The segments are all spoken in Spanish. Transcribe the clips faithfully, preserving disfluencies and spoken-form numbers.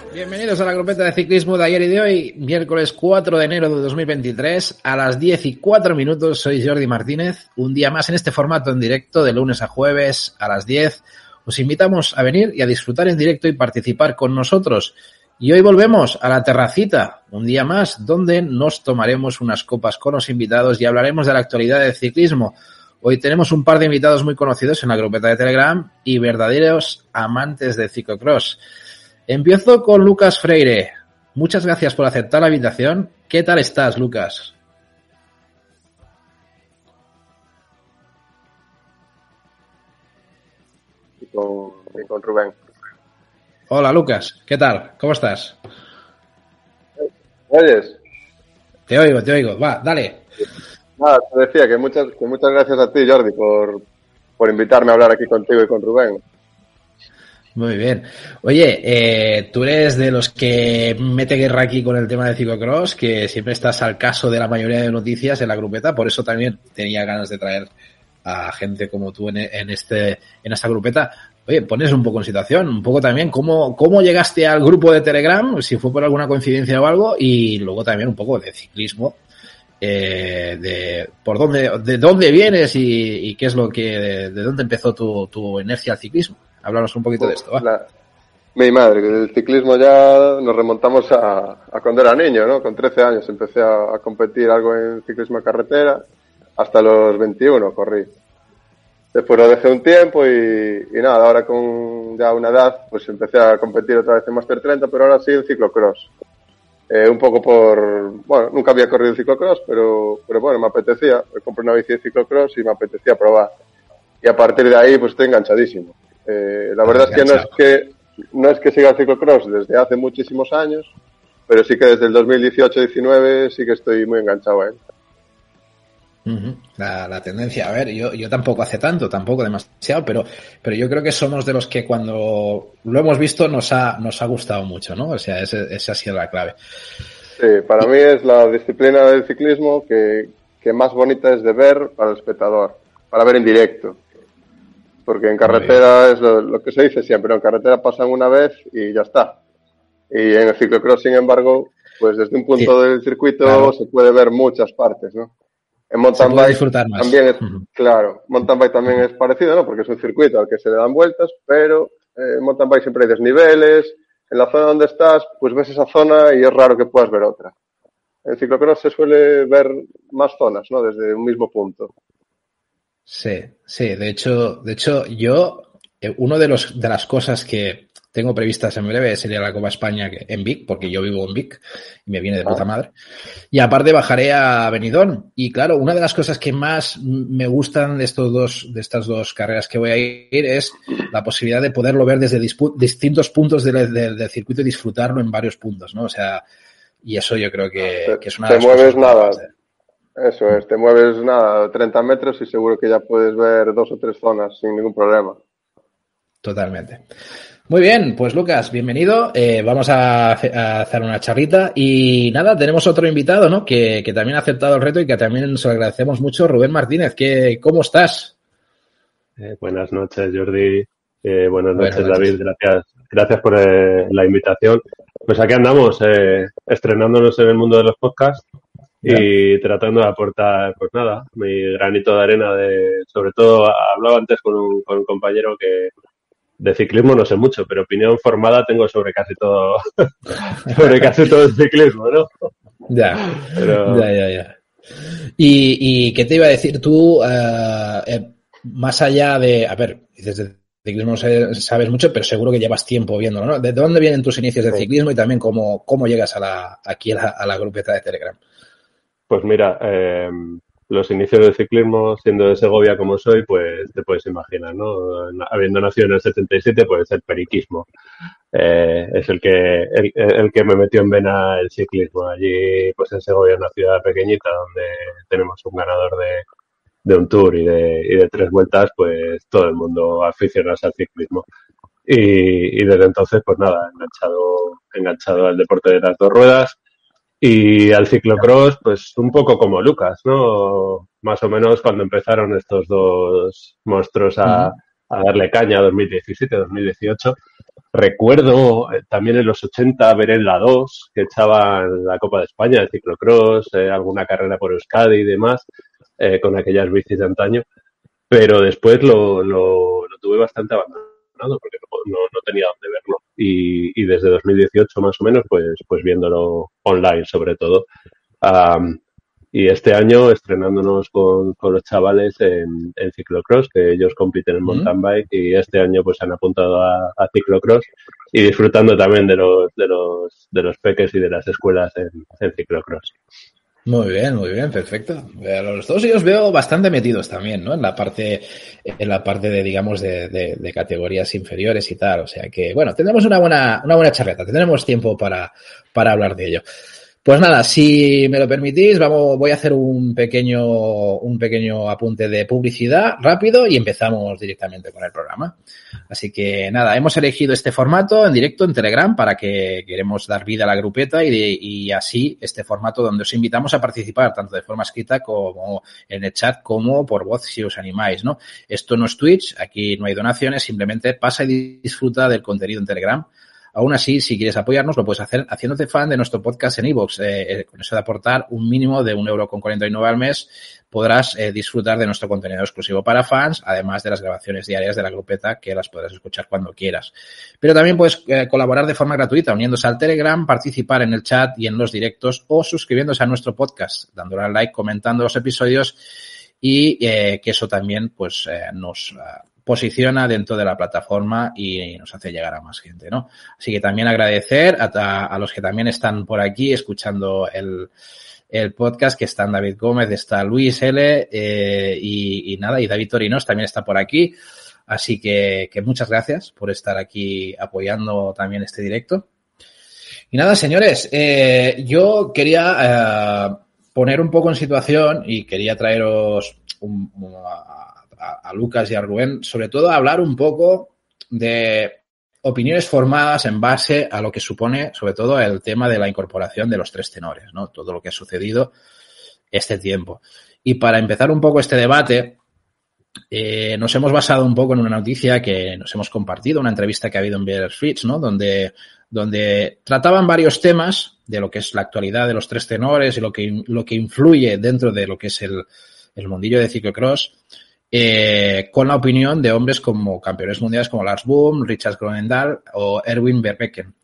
Bienvenidos a la grupeta de ciclismo de ayer y de hoy, miércoles cuatro de enero de dos mil veintitrés, a las diez y cuatro minutos. Soy Jordi Martínez, un día más en este formato en directo de lunes a jueves a las diez. Os invitamos a venir y a disfrutar en directo y participar con nosotros. Y hoy volvemos a la terracita, un día más, donde nos tomaremos unas copas con los invitados y hablaremos de la actualidad del ciclismo. Hoy tenemos un par de invitados muy conocidos en la grupeta de Telegram y verdaderos amantes del ciclocross. Empiezo con Lucas Freire. Muchas gracias por aceptar la invitación. ¿Qué tal estás, Lucas? Y con, y con Rubén. Hola, Lucas. ¿Qué tal? ¿Cómo estás? ¿Me oyes? Te oigo, te oigo. Va, dale. Nada, te decía que muchas, que muchas gracias a ti, Jordi, por, por invitarme a hablar aquí contigo y con Rubén. Muy bien. Oye, eh, tú eres de los que mete guerra aquí con el tema de ciclocross, que siempre estás al caso de la mayoría de noticias en la grupeta, por eso también tenía ganas de traer a gente como tú en, en este en esta grupeta. Oye, pones un poco en situación, un poco también cómo, cómo llegaste al grupo de Telegram, si fue por alguna coincidencia o algo, y luego también un poco de ciclismo, eh, de por dónde, de dónde vienes y, y qué es lo que, de, de dónde empezó tu, tu inercia al ciclismo. Háblanos un poquito de esto, ¿va? La, mi madre, que del ciclismo ya nos remontamos a, a cuando era niño, ¿no? Con trece años empecé a, a competir algo en ciclismo de carretera, hasta los veintiuno corrí. Después lo dejé un tiempo y, y nada, ahora con ya una edad, pues empecé a competir otra vez en Master treinta, pero ahora sí en ciclocross. Eh, un poco por, bueno, nunca había corrido en ciclocross, pero, pero bueno, me apetecía. Me compré una bici de ciclocross y me apetecía probar. Y a partir de ahí, pues estoy enganchadísimo. Eh, la verdad es que no es que no es que siga el ciclocross desde hace muchísimos años, pero sí que desde el dos mil dieciocho diecinueve sí que estoy muy enganchado a él. Uh-huh. La, la tendencia, a ver, yo, yo tampoco hace tanto, tampoco demasiado, pero, pero yo creo que somos de los que cuando lo hemos visto nos ha, nos ha gustado mucho, ¿no? O sea, ese, esa ha sido la clave. Sí, para mí es la disciplina del ciclismo que, que más bonita es de ver para el espectador, para ver en directo. Porque en carretera es lo, lo que se dice siempre, ¿no? En carretera pasan una vez y ya está. Y en el ciclocross, sin embargo, pues desde un punto sí, del circuito claro, se puede ver muchas partes, ¿no? En mountain bike también es, uh-huh. claro, mountain bike también uh-huh. es parecido, ¿no? Porque es un circuito al que se le dan vueltas, pero eh, en mountain bike siempre hay desniveles. En la zona donde estás, pues ves esa zona y es raro que puedas ver otra. En ciclocross se suele ver más zonas, ¿no? Desde un mismo punto. Sí, sí, de hecho, de hecho, yo, eh, uno de los, de las cosas que tengo previstas en breve sería la Copa España en Vic, porque yo vivo en Vic y me viene de puta madre. Y aparte bajaré a Benidorm. Y claro, una de las cosas que más me gustan de estos dos, de estas dos carreras que voy a ir es la posibilidad de poderlo ver desde dispu- distintos puntos del, del, del circuito y disfrutarlo en varios puntos, ¿no? O sea, y eso yo creo que, te, que es una de las las cosas. Te mueves nada. Eso es, te mueves nada, treinta metros y seguro que ya puedes ver dos o tres zonas sin ningún problema. Totalmente. Muy bien, pues Lucas, bienvenido. Eh, vamos a, a hacer una charlita y nada, tenemos otro invitado, ¿no? Que, que también ha aceptado el reto y que también se lo agradecemos mucho, Rubén Martínez. ¿Qué, ¿Cómo estás? Eh, buenas noches, Jordi. Eh, buenas, buenas noches, noches, David. Gracias, gracias por eh, la invitación. Pues aquí andamos, eh, estrenándonos en el mundo de los podcasts. Y tratando de aportar, pues nada, mi granito de arena de, sobre todo, hablaba antes con un, con un compañero que de ciclismo no sé mucho, pero opinión formada tengo sobre casi todo, sobre casi todo el ciclismo, ¿no? Ya, pero... ya, ya, ya. ¿Y, y qué te iba a decir tú, uh, eh, más allá de, a ver, dices de ciclismo sabes mucho, pero seguro que llevas tiempo viéndolo, ¿no? ¿De dónde vienen tus inicios de sí. ciclismo y también cómo, cómo llegas a la, aquí a la, a la grupeta de Telegram? Pues mira, eh, los inicios del ciclismo, siendo de Segovia como soy, pues te puedes imaginar, ¿no? Habiendo nacido en el setenta y siete, pues el periquismo. Eh, es el que el, el que me metió en vena el ciclismo. Allí, pues en Segovia, una ciudad pequeñita donde tenemos un ganador de, de un tour y de, y de tres vueltas, pues todo el mundo aficionado al ciclismo. Y, y desde entonces, pues nada, enganchado, enganchado al deporte de las dos ruedas. Y al ciclocross, pues un poco como Lucas, ¿no? Más o menos cuando empezaron estos dos monstruos a, a darle caña, dos mil diecisiete, dos mil dieciocho. recuerdo eh, también en los ochenta ver en la dos que echaban la Copa de España de ciclocross, eh, alguna carrera por Euskadi y demás, eh, con aquellas bicis de antaño, pero después lo, lo, lo tuve bastante abandonado porque no, no, no tenía dónde verlo. Y, y desde dos mil dieciocho más o menos, pues, pues viéndolo online sobre todo. Um, y este año estrenándonos con, con los chavales en, en ciclocross, que ellos compiten en mountain bike, y este año pues se han apuntado a, a ciclocross y disfrutando también de los de los de los peques y de las escuelas en, en ciclocross. Muy bien, muy bien, perfecto. A los dos yo os veo bastante metidos también, ¿no? En la parte, en la parte de, digamos, de, de, de categorías inferiores y tal. O sea que, bueno, tendremos una buena, una buena charleta. Tendremos tiempo para, para hablar de ello. Pues nada, si me lo permitís, vamos, voy a hacer un pequeño, un pequeño apunte de publicidad rápido y empezamos directamente con el programa. Así que nada, hemos elegido este formato en directo en Telegram para que queremos dar vida a la grupeta y, de, y así este formato donde os invitamos a participar tanto de forma escrita como en el chat como por voz si os animáis, ¿no? Esto no es Twitch, aquí no hay donaciones, simplemente pasa y disfruta del contenido en Telegram. Aún así, si quieres apoyarnos, lo puedes hacer haciéndote fan de nuestro podcast en iVoox. Eh, con eso de aportar un mínimo de un euro con cuarenta y nueve al mes, podrás eh, disfrutar de nuestro contenido exclusivo para fans, además de las grabaciones diarias de la grupeta, que las podrás escuchar cuando quieras. Pero también puedes eh, colaborar de forma gratuita, uniéndose al Telegram, participar en el chat y en los directos, o suscribiéndose a nuestro podcast, dándole al like, comentando los episodios, y eh, que eso también pues eh, nos... Uh, posiciona dentro de la plataforma y nos hace llegar a más gente, ¿no? Así que también agradecer a, a, a los que también están por aquí escuchando el, el podcast, que están David Gómez, está Luis L. Eh, y, y nada, y David Torinos también está por aquí. Así que, que muchas gracias por estar aquí apoyando también este directo. Y nada, señores, eh, yo quería eh, poner un poco en situación y quería traeros un, un, a Lucas y a Rubén, sobre todo a hablar un poco de opiniones formadas en base a lo que supone, sobre todo, el tema de la incorporación de los tres tenores, ¿no? Todo lo que ha sucedido este tiempo. Y para empezar un poco este debate, eh, nos hemos basado un poco en una noticia que nos hemos compartido, una entrevista que ha habido en Better Fritz, ¿no? Donde, donde trataban varios temas de lo que es la actualidad de los tres tenores y lo que, lo que influye dentro de lo que es el, el mundillo de ciclocross. Eh, con la opinión de hombres como campeones mundiales como Lars Boom, Richard Groenendahl o Erwin Verbeeken.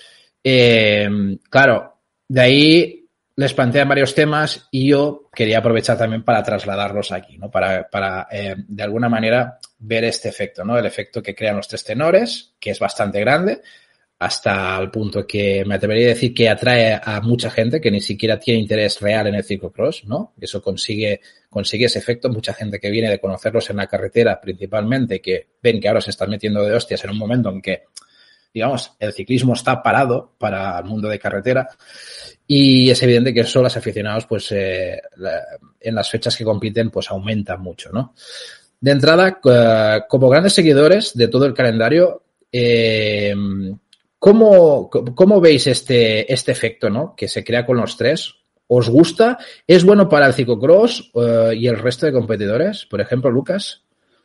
Eh, claro, de ahí les plantean varios temas y yo quería aprovechar también para trasladarlos aquí, ¿no? Para, para eh, de alguna manera ver este efecto, ¿no? El efecto que crean los tres tenores, que es bastante grande, hasta el punto que me atrevería a decir que atrae a mucha gente que ni siquiera tiene interés real en el ciclocross, ¿no? Eso consigue, consigue ese efecto. Mucha gente que viene de conocerlos en la carretera principalmente, que ven que ahora se están metiendo de hostias en un momento en que, digamos, el ciclismo está parado para el mundo de carretera, y es evidente que eso los aficionados, pues, eh, en las fechas que compiten, pues aumentan mucho, ¿no? De entrada, uh, como grandes seguidores de todo el calendario, eh, ¿Cómo, ¿Cómo veis este, este efecto, ¿no? Que se crea con los tres? ¿Os gusta? ¿Es bueno para el ciclocross uh, y el resto de competidores? Por ejemplo, Lucas.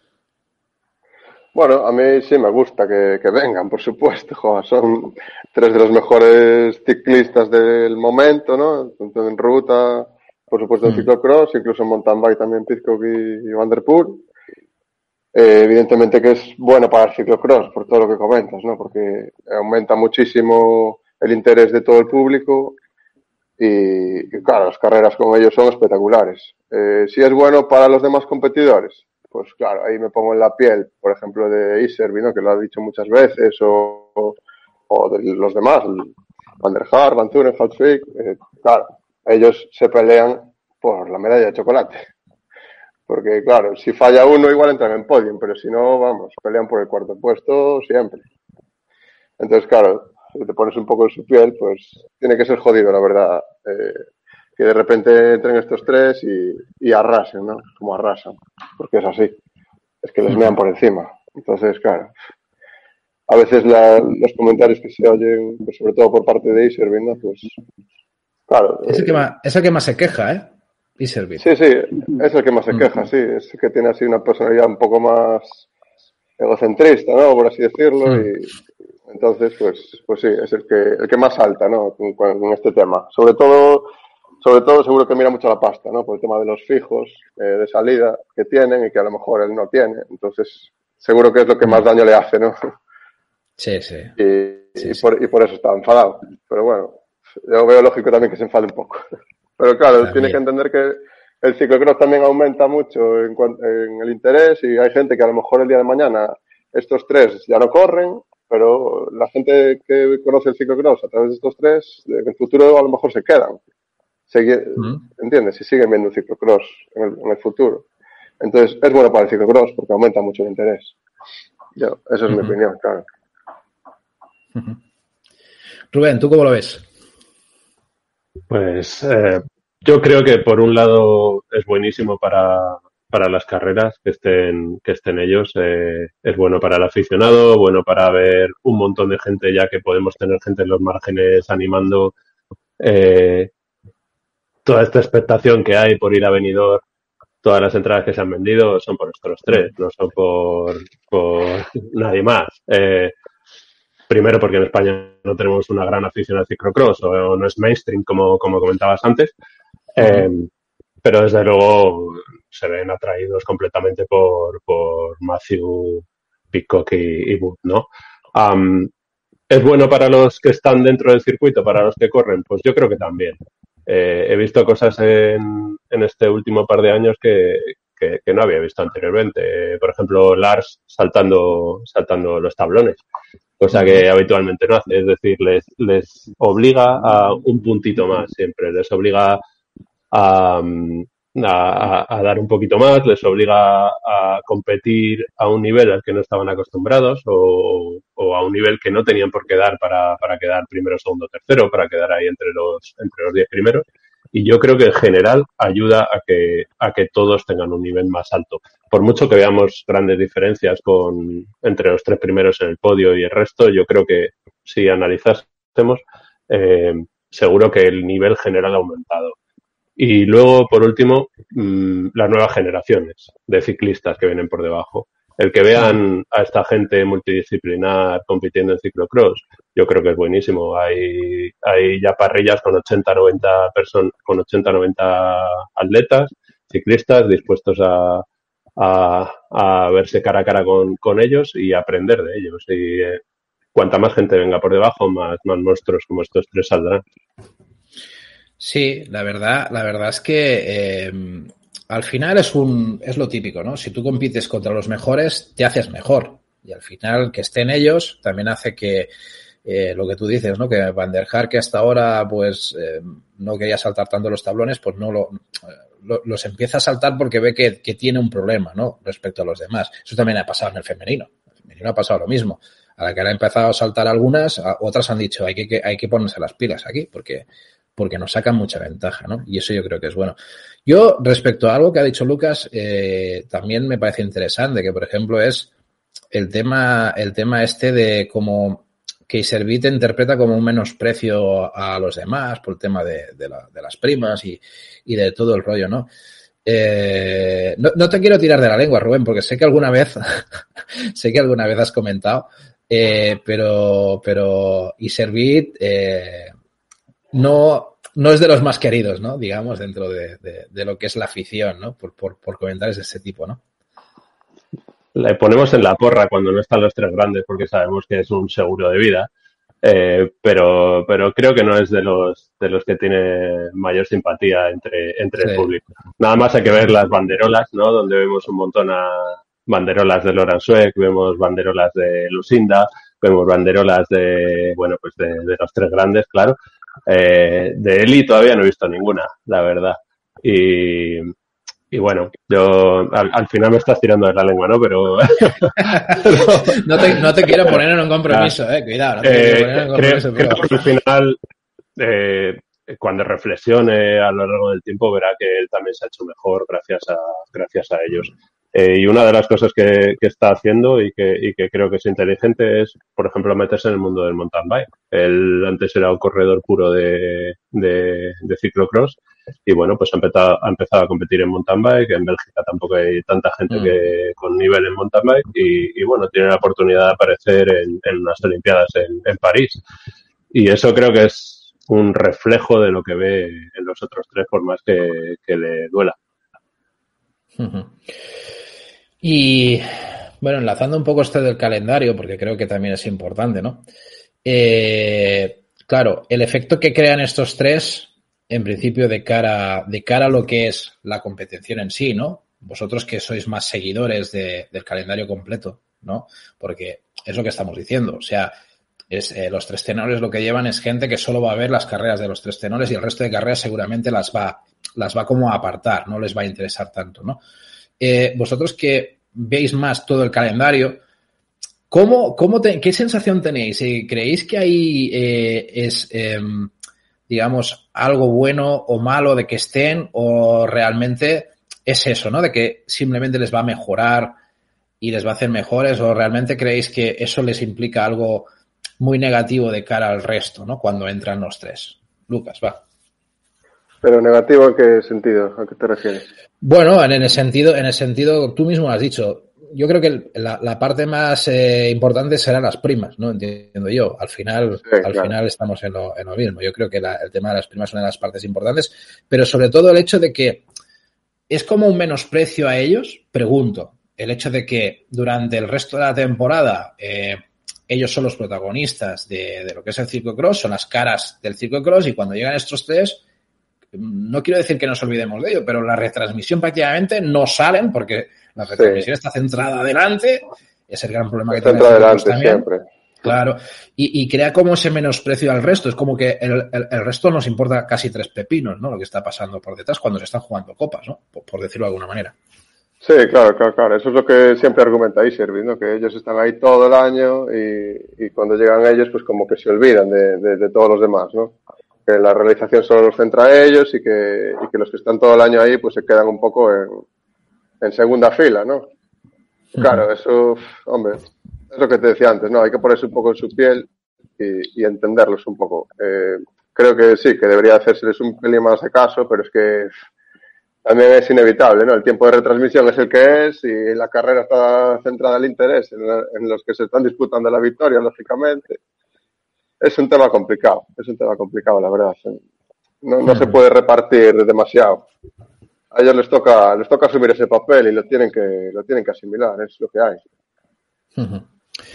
Bueno, a mí sí me gusta que, que vengan, por supuesto. Joder, son tres de los mejores ciclistas del momento, ¿no? Tanto en ruta, por supuesto en mm. ciclocross, incluso en mountain bike también Pidcock y, y Van der Poel. Eh, evidentemente que es bueno para el ciclocross, por todo lo que comentas, ¿no? Porque aumenta muchísimo el interés de todo el público y, y claro, las carreras con ellos son espectaculares. Eh, si es bueno para los demás competidores, pues claro, ahí me pongo en la piel, por ejemplo, de Iserby, ¿no? Que lo ha dicho muchas veces, o, o de los demás, Van der Haar, Van Turen, Halswijk, eh, claro, ellos se pelean por la medalla de chocolate. Porque, claro, si falla uno, igual entran en podium, pero si no, vamos, pelean por el cuarto puesto siempre. Entonces, claro, si te pones un poco en su piel, pues tiene que ser jodido, la verdad, eh, que de repente entren estos tres y, y arrasen, ¿no? Como arrasan, porque es así, es que les mean por encima. Entonces, claro, a veces la, los comentarios que se oyen, pues sobre todo por parte de Iserby, ¿no? Pues, claro. Es el, eh, que más, es el que más se queja, ¿eh? Iserby. Sí, sí, es el que más se queja, sí, es el que tiene así una personalidad un poco más egocentrista, ¿no? Por así decirlo, mm. y Entonces, pues, pues sí, es el que, el que más salta, ¿no? Con, con este tema. Sobre todo, sobre todo seguro que mira mucho la pasta, ¿no? Por el tema de los fijos eh, de salida que tienen y que a lo mejor él no tiene. Entonces, seguro que es lo que más daño le hace, ¿no? Sí, sí. Y, sí, y, sí. por, y por eso está enfadado. Pero bueno, yo veo lógico también que se enfade un poco. Pero claro, También. tiene que entender que el ciclocross también aumenta mucho en, en el interés y hay gente que a lo mejor el día de mañana estos tres ya no corren, pero la gente que conoce el ciclocross a través de estos tres, en el futuro a lo mejor se quedan. Sigue, Mm. ¿Entiendes? Si siguen viendo el ciclocross en el, en el futuro. Entonces, es bueno para el ciclocross porque aumenta mucho el interés. Yo, esa es Uh-huh. mi opinión, claro. Uh-huh. Rubén, ¿tú cómo lo ves? Pues eh, yo creo que por un lado es buenísimo para, para las carreras que estén, que estén ellos. Eh, es bueno para el aficionado, bueno para ver un montón de gente, ya que podemos tener gente en los márgenes animando eh, toda esta expectación que hay por ir a Benidorm. Todas las entradas que se han vendido son por estos tres, no son por, por nadie más. Eh, primero porque en España no tenemos una gran afición al ciclocross o no es mainstream como, como comentabas antes. Eh, uh-huh. Pero desde luego se ven atraídos completamente por, por Matthew, Pidcock y, y Wood, ¿no? Um, ¿Es bueno para los que están dentro del circuito, para los que corren? Pues yo creo que también. Eh, he visto cosas en, en este último par de años que, que, que no había visto anteriormente. Eh, por ejemplo, Lars saltando, saltando los tablones, cosa que habitualmente no hace. Es decir, les, les obliga a un puntito más siempre. Les obliga a, a, a dar un poquito más, les obliga a competir a un nivel al que no estaban acostumbrados o, o a un nivel que no tenían por qué dar para, para quedar primero, segundo, tercero, para quedar ahí entre los entre los diez primeros. Y yo creo que en general ayuda a que, a que todos tengan un nivel más alto. Por mucho que veamos grandes diferencias con, entre los tres primeros en el podio y el resto, yo creo que si analizásemos, eh, seguro que el nivel general ha aumentado. Y luego, por último, mmm, las nuevas generaciones de ciclistas que vienen por debajo. El que vean a esta gente multidisciplinar compitiendo en ciclocross, yo creo que es buenísimo. Hay, hay ya parrillas con ochenta, noventa personas, con ochenta, noventa atletas, ciclistas dispuestos a, a, a verse cara a cara con, con ellos y aprender de ellos. Y eh, cuanta más gente venga por debajo, más, más monstruos como estos tres saldrán. Sí, la verdad, la verdad es que eh, al final es un es lo típico, ¿no? Si tú compites contra los mejores, te haces mejor. Y al final que estén ellos también hace que eh, lo que tú dices, ¿no? Que Van der Haar, que hasta ahora pues eh, no quería saltar tanto los tablones, pues no lo, lo los empieza a saltar porque ve que, que tiene un problema, ¿no? Respecto a los demás. Eso también ha pasado en el femenino. En el femenino ha pasado lo mismo. A la que han empezado a saltar algunas, otras han dicho hay que hay que ponerse las pilas aquí porque porque nos sacan mucha ventaja, ¿no? Y eso yo creo que es bueno. Yo, respecto a algo que ha dicho Lucas, eh, también me parece interesante, que por ejemplo es el tema, el tema este de cómo que Iservit interpreta como un menosprecio a los demás por el tema de, de, la, de las primas y, y de todo el rollo, ¿no? Eh, no, no te quiero tirar de la lengua, Rubén, porque sé que alguna vez, sé que alguna vez has comentado, eh, pero, pero Iservit, eh, no, no es de los más queridos, ¿no? Digamos, dentro de, de, de lo que es la afición, ¿no? Por, por, por comentarios de ese tipo, ¿no? Le ponemos en la porra cuando no están los tres grandes porque sabemos que es un seguro de vida, eh, pero, pero creo que no es de los de los que tiene mayor simpatía entre, entre sí. el público. Nada más hay que ver las banderolas, ¿no? Donde vemos un montón a banderolas de Laurent Sweeck, vemos banderolas de Lucinda, vemos banderolas de, bueno, pues de, de los tres grandes, claro. Eh, de Eli todavía no he visto ninguna, la verdad. Y, y bueno, yo al, al final me estás tirando de la lengua, ¿no? Pero... no, te, no te quiero poner en un compromiso, eh. Cuidado, no te eh, quiero poner en un compromiso. Creo, Pero... creo que al final, eh, cuando reflexione a lo largo del tiempo, verá que él también se ha hecho mejor gracias a, gracias a ellos. Eh, y una de las cosas que, que está haciendo y que, y que creo que es inteligente es, por ejemplo, meterse en el mundo del mountain bike. Él antes era un corredor puro de, de, de ciclocross y bueno, pues ha empezado, ha empezado a competir en mountain bike. En Bélgica tampoco hay tanta gente mm. que con nivel en mountain bike y, y bueno, tiene la oportunidad de aparecer en, en unas Olimpiadas en, en París. Y eso creo que es un reflejo de lo que ve en los otros tres, por más que, que le duela. Uh-huh. Y bueno, enlazando un poco esto del calendario, porque creo que también es importante, ¿no? Eh, claro, el efecto que crean estos tres, en principio, de cara, de cara a lo que es la competición en sí, ¿no? Vosotros que sois más seguidores de, del calendario completo, ¿no? Porque es lo que estamos diciendo, o sea, es, eh, los tres tenores lo que llevan es gente que solo va a ver las carreras de los tres tenores y el resto de carreras seguramente las va, las va como a apartar, no les va a interesar tanto, ¿no? Eh, vosotros que veis más todo el calendario, ¿cómo, cómo te, ¿qué sensación tenéis? Eh, ¿Creéis que ahí eh, es, eh, digamos, algo bueno o malo de que estén o realmente es eso, ¿no? De que simplemente les va a mejorar y les va a hacer mejores o realmente creéis que eso les implica algo muy negativo de cara al resto, ¿no? Cuando entran los tres. Lucas, va. ¿Pero negativo en qué sentido? ¿A qué te refieres? Bueno, en el sentido, en el sentido, tú mismo lo has dicho. Yo creo que la, la parte más eh, importante serán las primas, ¿no? Entiendo yo. Al final, sí, al claro. final estamos en lo, en lo mismo. Yo creo que la, el tema de las primas es una de las partes importantes, pero sobre todo el hecho de que es como un menosprecio a ellos, pregunto, el hecho de que durante el resto de la temporada eh, ellos son los protagonistas de, de lo que es el ciclocross, son las caras del ciclocross y cuando llegan estos tres, no quiero decir que nos olvidemos de ello, pero la retransmisión prácticamente no salen porque la retransmisión sí. está centrada adelante, es el gran problema que tiene el adelante también. Siempre. Claro, y, y crea como ese menosprecio al resto, es como que el, el, el resto nos importa casi tres pepinos, ¿no? Lo que está pasando por detrás cuando se están jugando copas, ¿no? Por, por decirlo de alguna manera. Sí, claro, claro, claro. Eso es lo que siempre argumenta Iservic, ¿no? Que ellos están ahí todo el año y, y cuando llegan ellos, pues como que se olvidan de, de, de todos los demás, ¿no? Que la realización solo los centra a ellos y que, y que los que están todo el año ahí, pues se quedan un poco en, en segunda fila, ¿no? Claro, eso, hombre, es lo que te decía antes, ¿no? Hay que ponerse un poco en su piel y, y entenderlos un poco. Eh, creo que sí, que debería hacérseles un pelín más de caso, pero es que también es inevitable, ¿no? El tiempo de retransmisión es el que es y la carrera está centrada el interés en, en los que se están disputando la victoria, lógicamente. Es un tema complicado, es un tema complicado, la verdad. No, no se puede repartir demasiado. A ellos les toca, les toca asumir ese papel y lo tienen que, lo tienen que asimilar, es lo que hay. Uh-huh.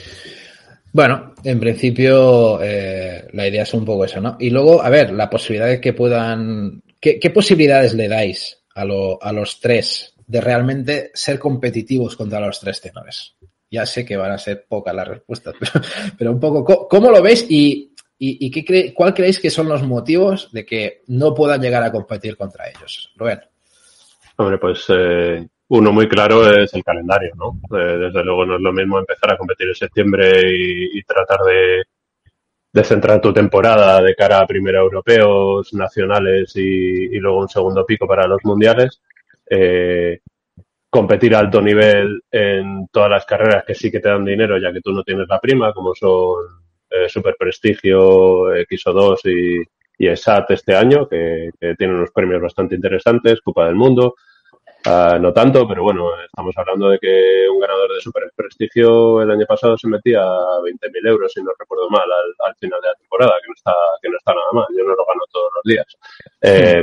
Bueno, en principio eh, la idea es un poco eso, ¿no? Y luego, a ver, la posibilidad de que puedan... ¿Qué, qué posibilidades le dais a, lo, a los tres de realmente ser competitivos contra los tres tenores? Ya sé que van a ser pocas las respuestas, pero, pero un poco, ¿cómo, cómo lo veis y, y, y qué cre, cuál creéis que son los motivos de que no puedan llegar a competir contra ellos? Rubén. Hombre, pues eh, uno muy claro es el calendario, ¿no? Eh, desde luego no es lo mismo empezar a competir en septiembre y, y tratar de, de centrar tu temporada de cara a primero europeos, nacionales y, y luego un segundo pico para los mundiales. Eh, competir a alto nivel en todas las carreras que sí que te dan dinero, ya que tú no tienes la prima, como son eh, Super Prestigio, X O dos y, y E S A T este año, que, que tienen unos premios bastante interesantes, Copa del Mundo, uh, no tanto, pero bueno, estamos hablando de que un ganador de Super Prestigio el año pasado se metía veinte mil euros, si no recuerdo mal, al, al final de la temporada, que no está, que no está nada mal, yo no lo gano todos los días. Eh,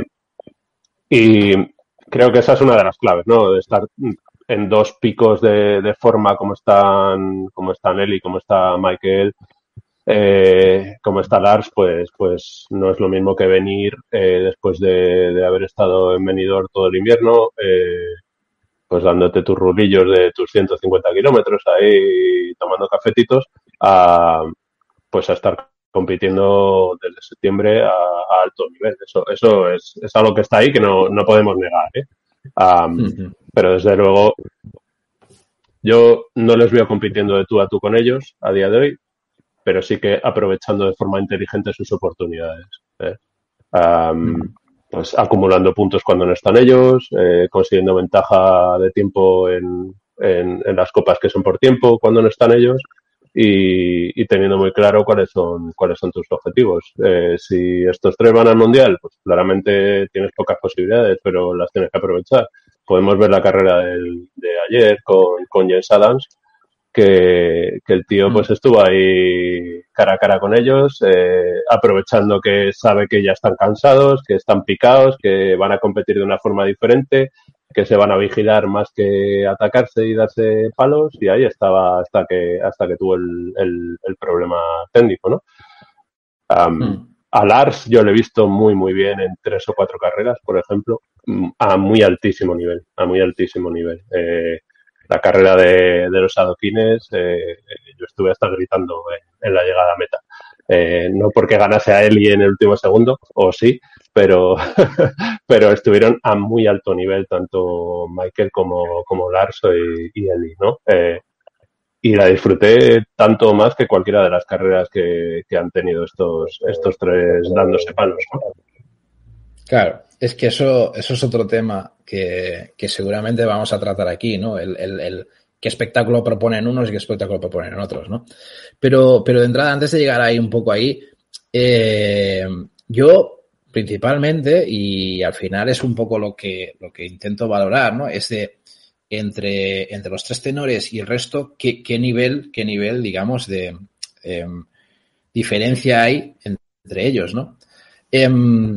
y creo que esa es una de las claves, ¿no? De estar en dos picos de, de forma como están, como están Eli, como está Michael, eh, como está Lars, pues, pues no es lo mismo que venir eh, después de, de haber estado en Benidorm todo el invierno, eh, pues dándote tus rulillos de tus ciento cincuenta kilómetros ahí tomando cafetitos, a, pues a estar compitiendo desde septiembre a, a alto nivel. Eso, eso es, es algo que está ahí que no, no podemos negar, ¿eh? Um, uh-huh. Pero desde luego yo no les veo compitiendo de tú a tú con ellos a día de hoy, pero sí que aprovechando de forma inteligente sus oportunidades, ¿eh? Um, uh-huh. Pues acumulando puntos cuando no están ellos, eh, consiguiendo ventaja de tiempo en, en, en las copas que son por tiempo cuando no están ellos. y, y teniendo muy claro cuáles son cuáles son tus objetivos. Eh, si estos tres van al Mundial, pues claramente tienes pocas posibilidades, pero las tienes que aprovechar. Podemos ver la carrera del, de ayer con, con Jens Adams, que, que el tío pues estuvo ahí cara a cara con ellos, eh, aprovechando que sabe que ya están cansados, que están picados, que van a competir de una forma diferente, que se van a vigilar más que atacarse y darse palos, y ahí estaba hasta que hasta que tuvo el, el, el problema técnico, ¿no? Um, mm. A Lars yo lo he visto muy muy bien en tres o cuatro carreras, por ejemplo, a muy altísimo nivel, a muy altísimo nivel. Eh, la carrera de, de los adoquines, eh, yo estuve hasta gritando en, en la llegada a meta. Eh, no porque ganase a Eli en el último segundo, o sí, pero pero estuvieron a muy alto nivel tanto Michael como, como Lars y, y Eli, ¿no? Eh, y la disfruté tanto más que cualquiera de las carreras que, que han tenido estos estos tres dándose palos, ¿no? Claro, es que eso eso es otro tema que, que seguramente vamos a tratar aquí, ¿no? El, el, el qué espectáculo proponen unos y qué espectáculo proponen otros, ¿no? Pero, pero de entrada, antes de llegar ahí un poco ahí, eh, yo principalmente, y al final es un poco lo que, lo que intento valorar, ¿no? Es de entre, entre los tres tenores y el resto, qué, qué nivel, qué nivel, digamos, de eh, diferencia hay entre ellos, ¿no? Eh,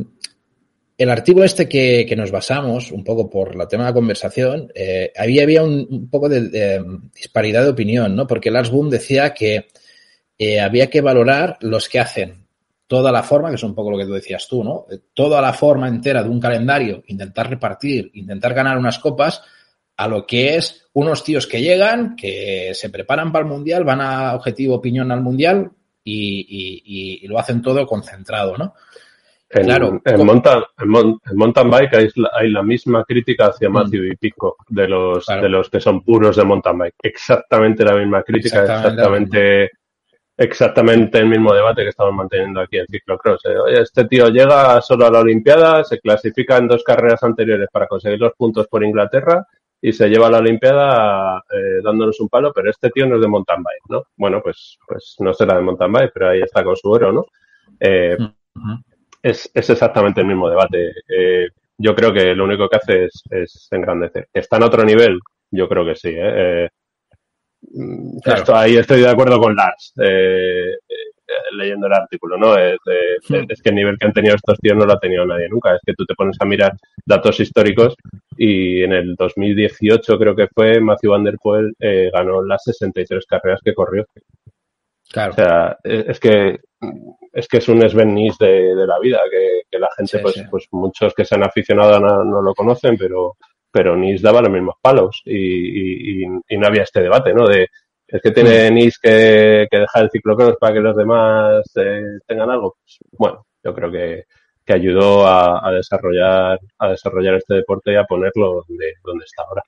El artículo este que, que nos basamos, un poco por la tema de la conversación, eh, había, había un, un poco de, de disparidad de opinión, ¿no? Porque Lars Boom decía que eh, había que valorar los que hacen toda la forma, que es un poco lo que tú decías tú, ¿no? Toda la forma entera de un calendario, intentar repartir, intentar ganar unas copas, a lo que es unos tíos que llegan, que se preparan para el Mundial, van a objetivo piñón al Mundial y, y, y, y lo hacen todo concentrado, ¿no? En, claro, en, mountain, en, mon, en mountain bike hay la, hay la misma crítica hacia Matthew mm. y Pitcock de los claro. de los que son puros de mountain bike. Exactamente la misma crítica, exactamente exactamente, exactamente el mismo debate que estamos manteniendo aquí en ciclocross. Eh, Oye, este tío llega solo a la Olimpiada, se clasifica en dos carreras anteriores para conseguir los puntos por Inglaterra y se lleva a la Olimpiada eh, dándonos un palo, pero este tío no es de mountain bike, ¿no? Bueno, pues pues no será de mountain bike, pero ahí está con su oro, ¿no? Eh, uh-huh. Es, es exactamente el mismo debate. Eh, yo creo que lo único que hace es, es engrandecer. ¿Está en otro nivel? Yo creo que sí. ¿eh? Eh, claro. Esto, ahí estoy de acuerdo con Lars, eh, eh, leyendo el artículo, ¿no? Es, eh, sí. es que el nivel que han tenido estos tíos no lo ha tenido nadie nunca. Es que tú te pones a mirar datos históricos y en el dos mil dieciocho creo que fue Matthew Van Der Poel eh, ganó las sesenta y tres carreras que corrió. Claro. O sea, es que es que es un Sven Nys de, de la vida, que, que la gente, sí, pues, sí. pues muchos que se han aficionado no, no lo conocen, pero pero Nys daba los mismos palos y, y, y no había este debate, ¿no? De es que tiene mm. Nys que, que dejar el ciclocross para que los demás eh, tengan algo. Pues, bueno, yo creo que, que ayudó a, a desarrollar a desarrollar este deporte y a ponerlo donde, donde está ahora.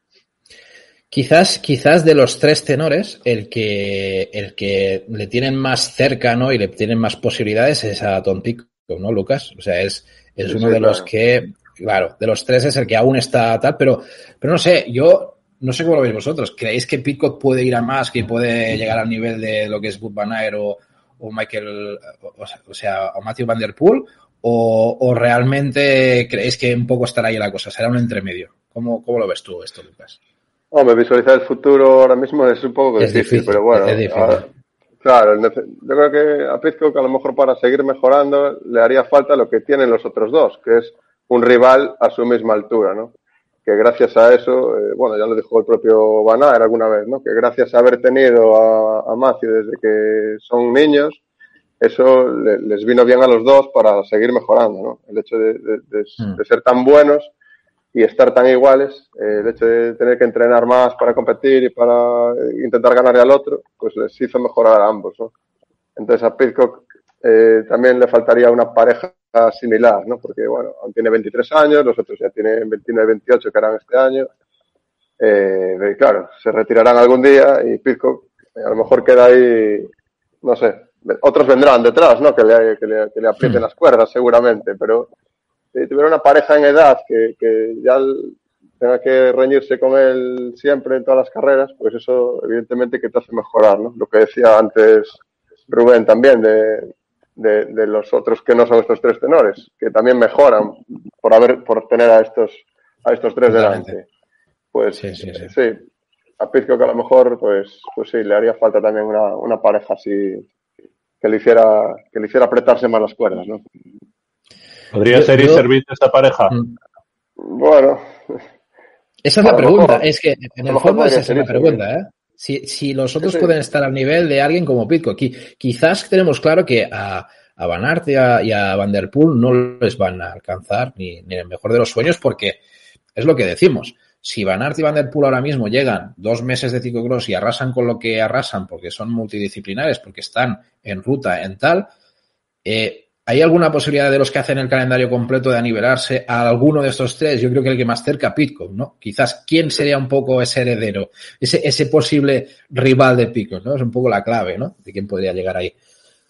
Quizás, quizás de los tres tenores, el que, el que le tienen más cerca, ¿no? Y le tienen más posibilidades es a Tom Pitcock, ¿no, Lucas? O sea, es, es sí, uno sí, de claro. los que, claro, de los tres es el que aún está tal, pero, pero no sé, yo no sé cómo lo veis vosotros. ¿Creéis que Pitcock puede ir a más, que puede llegar al nivel de lo que es Wout van Aert o, o Michael, o, o sea, o Matthew Van Der Poel? O, o realmente creéis que un poco estará ahí la cosa? ¿Será un entremedio? ¿Cómo, cómo lo ves tú esto, Lucas? Hombre, visualizar el futuro ahora mismo es un poco es difícil, difícil, pero bueno. Es difícil. A, claro, yo creo que a Pitcock a lo mejor para seguir mejorando le haría falta lo que tienen los otros dos, que es un rival a su misma altura, ¿no? Que gracias a eso, eh, bueno, ya lo dijo el propio Van Aert alguna vez, ¿no? Que gracias a haber tenido a, a Matthew desde que son niños, eso le, les vino bien a los dos para seguir mejorando, ¿no? El hecho de, de, de, mm. de ser tan buenos y estar tan iguales, eh, el hecho de tener que entrenar más para competir y para intentar ganarle al otro, pues les hizo mejorar a ambos, ¿no? Entonces a Pitcock eh, también le faltaría una pareja similar, ¿no? Porque, bueno, aún tiene veintitrés años, los otros ya tienen veintinueve, veintiocho que harán este año. Eh, y claro, se retirarán algún día y Pitcock eh, a lo mejor queda ahí, no sé, otros vendrán detrás, ¿no? Que le, que le, que le aprieten las cuerdas seguramente, pero si tuviera una pareja en edad que, que ya tenga que reñirse con él siempre en todas las carreras, pues eso evidentemente que te hace mejorar, ¿no? Lo que decía antes Rubén también de, de, de los otros que no son estos tres tenores, que también mejoran por haber por tener a estos a estos tres Totalmente. delante. Pues Sí, sí, sí. sí, a Pidcock a lo mejor pues pues sí, le haría falta también una, una pareja así que le hiciera que le hiciera apretarse más las cuerdas, ¿no? ¿Podría Yo, ser yo, Iservit esta pareja? Bueno, esa es a la lo pregunta. mejor, Es que a en lo el mejor fondo esa podría es ser la Iservit. pregunta, ¿eh? Si, si los Sí, otros sí. pueden estar al nivel de alguien como Pidcock. Qui- Quizás tenemos claro que a, a Van Aert y a, y a Van Der Poel no les van a alcanzar ni, ni en el mejor de los sueños porque es lo que decimos. Si Van Aert y Van Der Poel ahora mismo llegan dos meses de ciclocross y arrasan con lo que arrasan porque son multidisciplinares, porque están en ruta, en tal, eh, ¿hay alguna posibilidad de los que hacen el calendario completo de anivelarse a alguno de estos tres? Yo creo que el que más cerca, Pidcock, ¿no? Quizás, ¿quién sería un poco ese heredero? Ese, ese posible rival de Pidcock, ¿no? Es un poco la clave, ¿no? De quién podría llegar ahí.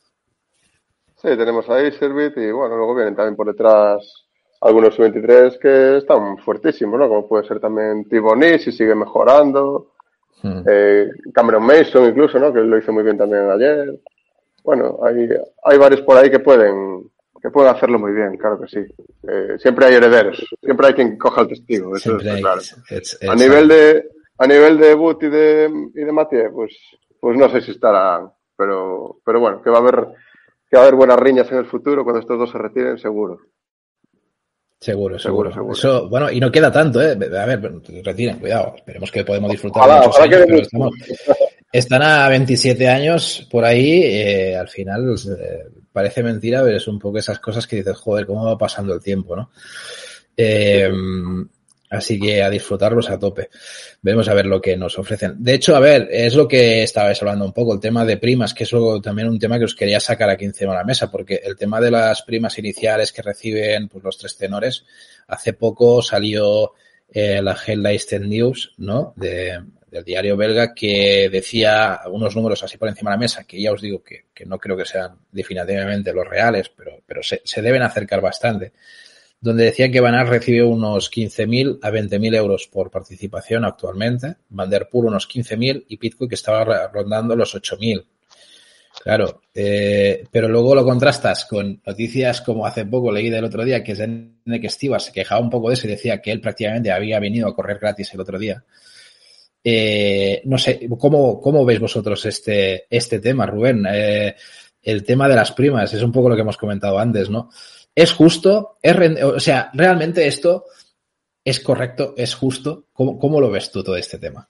Sí, tenemos a Iservit y bueno, luego vienen también por detrás algunos sub veintitrés que están fuertísimos, ¿no? Como puede ser también Thibauny, si sigue mejorando, Hmm. eh, Cameron Mason incluso, ¿no? Que lo hizo muy bien también ayer. Bueno, hay, hay varios por ahí que pueden que pueden hacerlo muy bien, claro que sí. Eh, siempre hay herederos, siempre hay quien coja el testigo, eso Siempre está hay... claro. Es, A nivel exacto. de a nivel de Wood y de y de Mathieu, pues pues no sé si estarán, pero pero bueno, que va a haber que va a haber buenas riñas en el futuro cuando estos dos se retiren, seguro. Seguro, Seguro, seguro. seguro. Eso, bueno, y no queda tanto, ¿eh? A ver, retiren, cuidado. Esperemos que podemos disfrutar Ojalá, muchos ojalá años, quede pero mucho. estamos... Están a veintisiete años por ahí, eh, al final eh, parece mentira, pero es un poco esas cosas que dices, joder, cómo va pasando el tiempo, ¿no? Eh, Sí, sí. Así que a disfrutarlos a tope. Veremos a ver lo que nos ofrecen. De hecho, a ver, es lo que estabais hablando un poco, el tema de primas, que es algo, también un tema que os quería sacar aquí encima de la mesa, porque el tema de las primas iniciales que reciben pues, los tres tenores, hace poco salió eh, la Headline News, ¿no? De, del diario belga, que decía unos números así por encima de la mesa, que ya os digo que, que no creo que sean definitivamente los reales, pero, pero se, se deben acercar bastante, donde decía que Van Aert recibe unos quince mil a veinte mil euros por participación actualmente, Van Der Poel unos quince mil y Pidcock que estaba rondando los ocho mil. Claro, eh, pero luego lo contrastas con noticias como hace poco leí del otro día que Zdenek Stewart se quejaba un poco de eso y decía que él prácticamente había venido a correr gratis el otro día. Eh, no sé, ¿cómo, cómo veis vosotros este, este tema, Rubén? Eh, el tema de las primas, es un poco lo que hemos comentado antes, ¿no? ¿Es justo? ¿Es rend- o sea, ¿realmente esto es correcto? ¿Es justo? ¿Cómo, cómo lo ves tú todo este tema?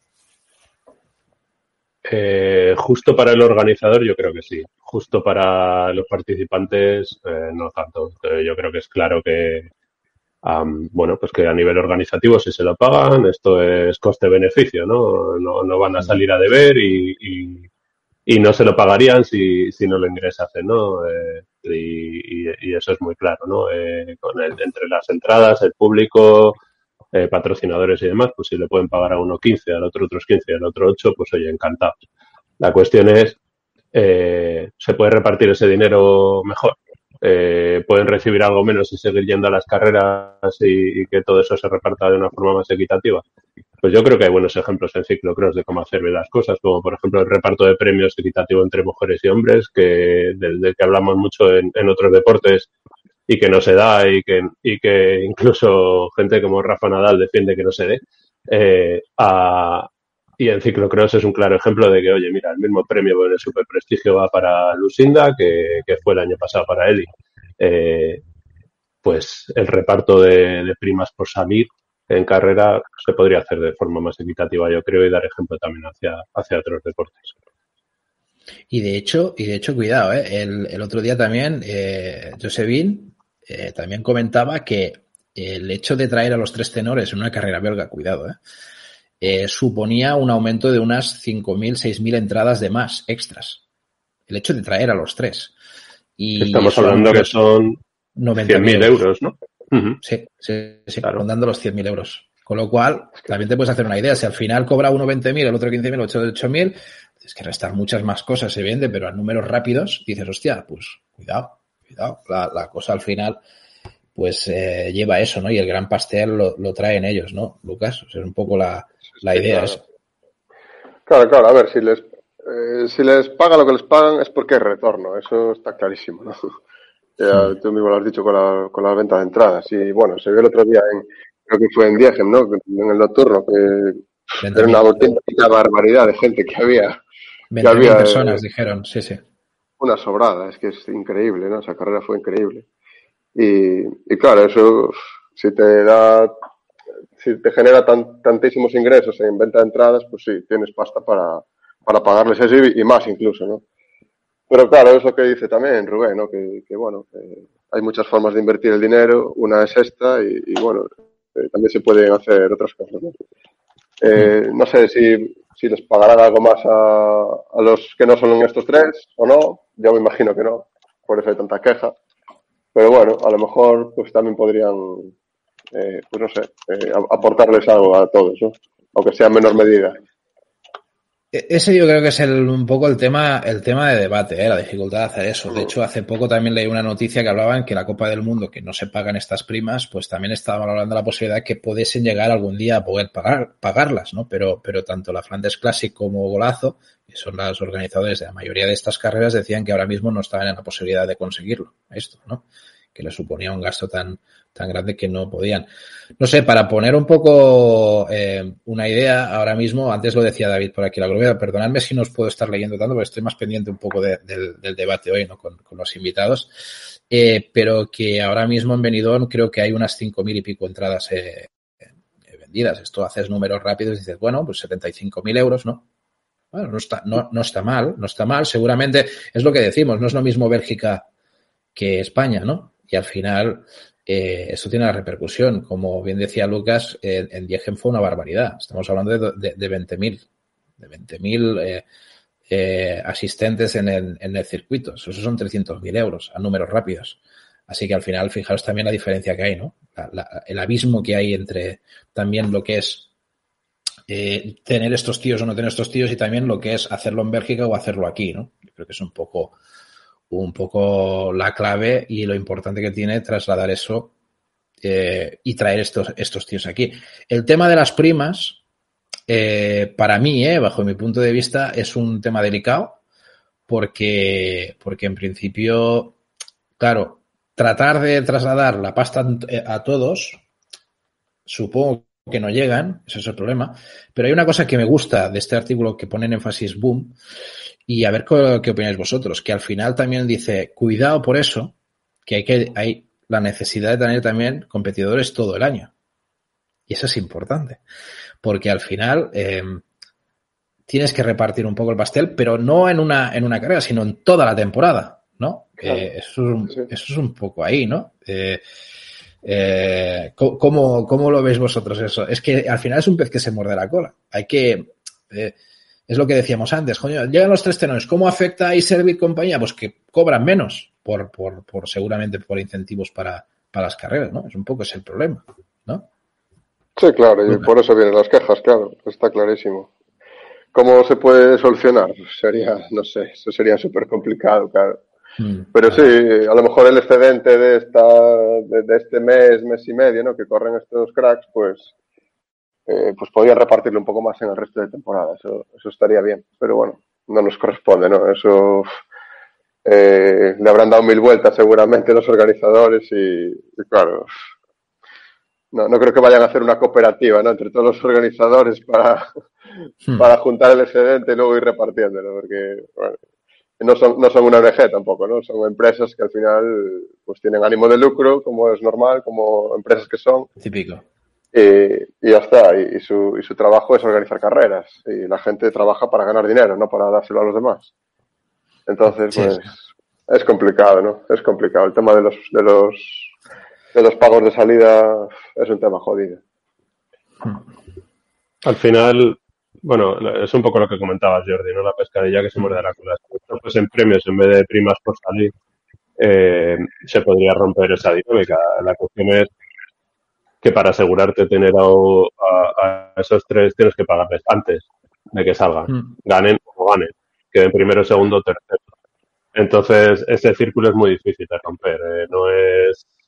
Eh, justo para el organizador yo creo que sí. Justo para los participantes eh, no tanto. Eh, yo creo que es claro que Um, bueno, pues que a nivel organizativo si se lo pagan, esto es coste-beneficio, ¿no? No, no van a salir a deber y, y, y no se lo pagarían si, si no lo ingresasen, ¿no? Eh, y, y, y eso es muy claro, ¿no? Eh, con el, entre las entradas, el público, eh, patrocinadores y demás, pues si le pueden pagar a uno quince, al otro otros quince, al otro ocho, pues oye, encantados. La cuestión es, eh, ¿se puede repartir ese dinero mejor? Eh, pueden recibir algo menos y seguir yendo a las carreras y, y que todo eso se reparta de una forma más equitativa. Pues yo creo que hay buenos ejemplos en ciclocross de cómo hacer bien las cosas, como por ejemplo el reparto de premios equitativo entre mujeres y hombres, que del, del que hablamos mucho en, en otros deportes y que no se da y que, y que incluso gente como Rafa Nadal defiende que no se dé. Eh, a, y en ciclocross es un claro ejemplo de que, oye, mira, el mismo premio en el superprestigio va para Lucinda que, que fue el año pasado para Eli. Eh, pues el reparto de, de primas por salir en carrera se podría hacer de forma más equitativa, yo creo, y dar ejemplo también hacia, hacia otros deportes. Y de hecho, y de hecho, cuidado, ¿eh? el, el otro día también, eh, Josephine eh, también comentaba que el hecho de traer a los tres tenores en una carrera belga, cuidado, ¿eh? Eh, suponía un aumento de unas cinco mil, seis mil entradas de más extras. El hecho de traer a los tres. Y Estamos son hablando que unos son noventa cien mil mil euros. euros, ¿no? Uh-huh. Sí, sí, sí, Claro. rondando los cien mil euros. Con lo cual, también te puedes hacer una idea. Si al final cobra uno veinte mil, el otro quince mil, ocho mil, tienes que restar muchas más cosas, se vende, pero a números rápidos dices, hostia, pues cuidado, cuidado. La, la cosa al final pues eh, lleva eso, ¿no? Y el gran pastel lo, lo traen ellos, ¿no, Lucas? O sea, es un poco la, la Sí, idea claro. esa. Claro, claro, a ver, si les, eh, si les pagan lo que les pagan es porque hay retorno, eso está clarísimo, ¿no? Ya, Hmm. tú mismo lo has dicho con la, con la venta de entradas. Y bueno, se vio el otro día en, creo que fue en Diegem, ¿no? En el nocturno, que veinte era una mil auténtica barbaridad de gente que había, que veinte mil había personas, eh, dijeron, sí, sí. una sobrada, es que es increíble, ¿no? Esa carrera fue increíble. Y, y claro, eso, si te da, si te genera tan, tantísimos ingresos en venta de entradas, pues sí, tienes pasta para, para pagarles eso y, y más incluso, ¿no? Pero claro, es lo que dice también Rubén, ¿no? Que, que bueno, que hay muchas formas de invertir el dinero, una es esta y, y bueno, eh, también se pueden hacer otras cosas, ¿no? Hmm. Eh, no sé si, si les pagarán algo más a, a los que no son estos tres o no, yo me imagino que no, por eso hay tanta queja. Pero bueno, a lo mejor pues también podrían, eh, pues no sé, eh, aportarles algo a todos, ¿no? Aunque sea en menor medida. Ese yo creo que es el, un poco el tema, el tema de debate, ¿eh? La dificultad de hacer eso. De hecho, hace poco también leí una noticia que hablaban que la Copa del Mundo, que no se pagan estas primas, pues también estaba valorando la posibilidad de que pudiesen llegar algún día a poder pagar, pagarlas, ¿no? Pero, pero tanto la Flandes Classic como Golazo, que son los organizadores de la mayoría de estas carreras, decían que ahora mismo no estaban en la posibilidad de conseguirlo, esto, ¿no? Que les suponía un gasto tan, tan grande que no podían. No sé, para poner un poco eh, una idea, ahora mismo, antes lo decía David por aquí, la globia, perdonadme si no os puedo estar leyendo tanto, porque estoy más pendiente un poco de, de, del debate hoy, ¿no? Con, con los invitados, eh, pero que ahora mismo en Benidorm creo que hay unas cinco mil y pico entradas eh, eh, vendidas. Esto haces números rápidos y dices, bueno, pues setenta y cinco mil euros, ¿no? Bueno, no está, no, no está mal, no está mal. Seguramente es lo que decimos, no es lo mismo Bélgica que España, ¿no? Y al final eh, esto tiene la repercusión. Como bien decía Lucas, eh, en Diegem fue una barbaridad. Estamos hablando de, de, de veinte mil de veinte mil eh, eh, asistentes en el, en el circuito. Eso son trescientos mil euros a números rápidos. Así que al final, fijaros también la diferencia que hay, ¿no? La, la, el abismo que hay entre también lo que es eh, tener estos tíos o no tener estos tíos y también lo que es hacerlo en Bélgica o hacerlo aquí, ¿no? Yo creo que es un poco un poco la clave y lo importante que tiene trasladar eso eh, y traer estos, estos tíos aquí. El tema de las primas, eh, para mí, eh, bajo mi punto de vista, es un tema delicado porque, porque en principio, claro, tratar de trasladar la pasta a todos, supongo que no llegan, ese es el problema, pero hay una cosa que me gusta de este artículo que pone en énfasis Boom, y a ver qué, qué opináis vosotros, que al final también dice, cuidado por eso, que hay que hay la necesidad de tener también competidores todo el año. Y eso es importante, porque al final eh, tienes que repartir un poco el pastel, pero no en una, en una carrera, sino en toda la temporada, ¿no? Claro. Eh, eso, es un, Sí. eso es un poco ahí, ¿no? Eh, eh, ¿cómo, ¿Cómo lo veis vosotros eso? Es que al final es un pez que se muerde la cola. Hay que... Eh, es lo que decíamos antes, coño, llegan los tres tenores, ¿cómo afecta a iService compañía? Pues que cobran menos, por, por, por seguramente por incentivos para, para las carreras, ¿no? Es un poco ese el problema, ¿no? Sí, claro, y Lucas. por eso vienen las quejas, claro, está clarísimo. ¿Cómo se puede solucionar? Sería, no sé, eso sería súper complicado, claro. Mm, Pero sí, vale. a lo mejor el excedente de esta, de, de este mes, mes y medio, ¿no? Que corren estos cracks, pues, eh, pues podría repartirlo un poco más en el resto de temporada. Eso, eso estaría bien. Pero bueno, no nos corresponde, ¿no? Eso eh, le habrán dado mil vueltas seguramente los organizadores y, y claro, no, no creo que vayan a hacer una cooperativa, ¿no? Entre todos los organizadores para, Mm, para juntar el excedente y luego ir repartiéndolo, porque bueno, no son, no son una O N G tampoco, ¿no? Son empresas que al final pues tienen ánimo de lucro, como es normal, como empresas que son, típico. y, y ya está. Y, y, su, y su trabajo es organizar carreras. Y la gente trabaja para ganar dinero, no para dárselo a los demás. Entonces, Sí, pues, sí. es complicado, ¿no? Es complicado. El tema de los, de los, de los pagos de salida es un tema jodido. Al final, bueno, es un poco lo que comentabas, Jordi, ¿no? La pescadilla que se muerde la cola. Si esto fuese en premios en vez de primas por salir, eh, se podría romper esa dinámica. La cuestión es que para asegurarte tener a, a, a esos tres tienes que pagarles antes de que salgan, Mm, ganen o no ganen, queden primero, segundo, tercero. Entonces, ese círculo es muy difícil de romper. Eh, no es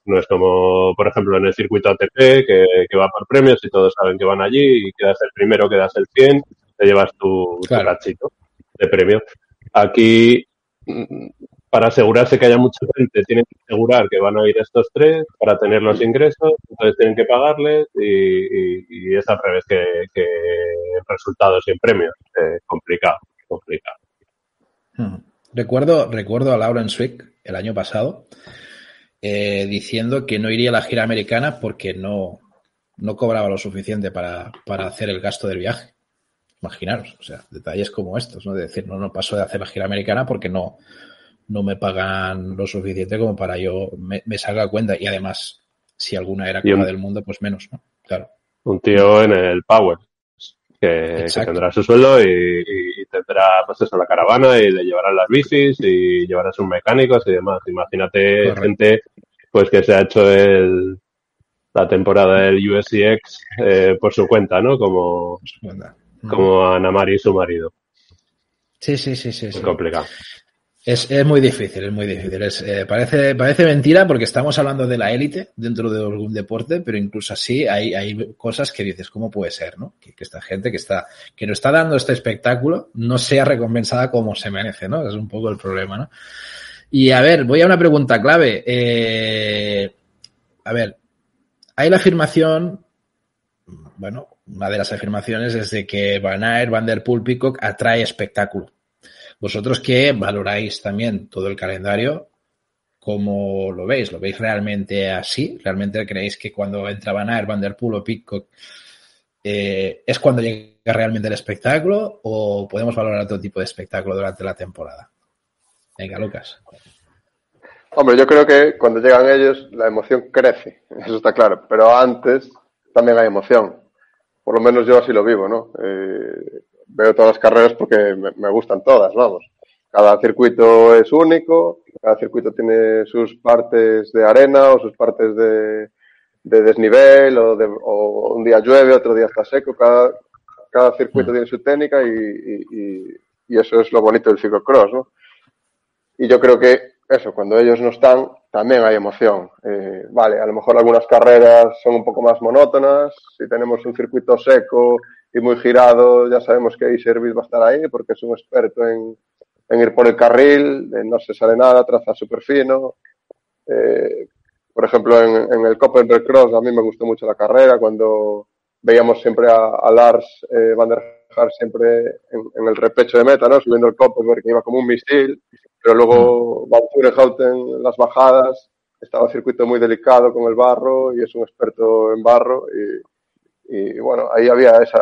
No es como, por ejemplo, en el circuito A T P, que, que va por premios y todos saben que van allí y quedas el primero, quedas el cien, te llevas tu, Claro. tu cachito de premio. Aquí, para asegurarse que haya mucha gente, tienen que asegurar que van a ir estos tres para tener los ingresos, entonces tienen que pagarles y, y, y es al revés que, que resultados y en premios. Eh, complicado, complicado. Hmm. Recuerdo, recuerdo a Lauren Swick el año pasado eh, diciendo que no iría a la gira americana porque no, no cobraba lo suficiente para, para hacer el gasto del viaje. Imaginaros, o sea, detalles como estos, ¿no? De decir, no, no paso de hacer la gira americana porque no, no me pagan lo suficiente como para yo me, me salga a cuenta. Y además, si alguna era Copa del Mundo, pues menos, ¿no? Claro. Un tío en el Power, que, que tendrá su sueldo y, y tendrá, pues eso, la caravana y le llevarán las bicis y llevará sus mecánicos y demás. Imagínate Correcto. gente, pues que se ha hecho el, la temporada del U S C X eh, por su cuenta, ¿no? Como, como Ana Mari y su marido. Sí, sí, sí, sí. Es sí. complicado. Es, es muy difícil, es muy difícil. Es, eh, parece, parece mentira porque estamos hablando de la élite dentro de algún deporte, pero incluso así hay, hay cosas que dices, ¿cómo puede ser, no? Que, que esta gente que está, que nos está dando este espectáculo no sea recompensada como se merece, ¿no? Es un poco el problema, ¿no? Y a ver, voy a una pregunta clave. Eh, a ver, hay la afirmación, bueno, una de las afirmaciones es de que Van Aert, Van der Poel, Pidcock atrae espectáculo. Vosotros que valoráis también todo el calendario, ¿cómo lo veis? ¿Lo veis realmente así? ¿Realmente creéis que cuando entra Van Aert, Van der Poel o Pidcock eh, es cuando llega realmente el espectáculo o podemos valorar otro tipo de espectáculo durante la temporada? Venga, Lucas. Hombre, yo creo que cuando llegan ellos la emoción crece, eso está claro, pero antes también hay emoción. Por lo menos yo así lo vivo, ¿no? Eh, veo todas las carreras porque me, me gustan todas, vamos. Cada circuito es único, cada circuito tiene sus partes de arena o sus partes de, de desnivel o, de, o un día llueve, otro día está seco. Cada, cada circuito mm. tiene su técnica y, y, y eso es lo bonito del ciclocross, ¿no? Y yo creo que eso, cuando ellos no están, también hay emoción. Eh, vale, a lo mejor algunas carreras son un poco más monótonas. Si tenemos un circuito seco y muy girado, ya sabemos que Iservice va a estar ahí porque es un experto en, en ir por el carril, eh, no se sale nada, traza súper fino. Eh, por ejemplo, en, en el Koppenberg Cross a mí me gustó mucho la carrera cuando veíamos siempre a, a Lars eh, Van der Haar siempre en, en el repecho de meta, ¿no? Subiendo el Koppenberg que iba como un misil. Pero luego Van Turenhouten en las bajadas, estaba un circuito muy delicado con el barro y es un experto en barro y, y bueno, ahí había esa,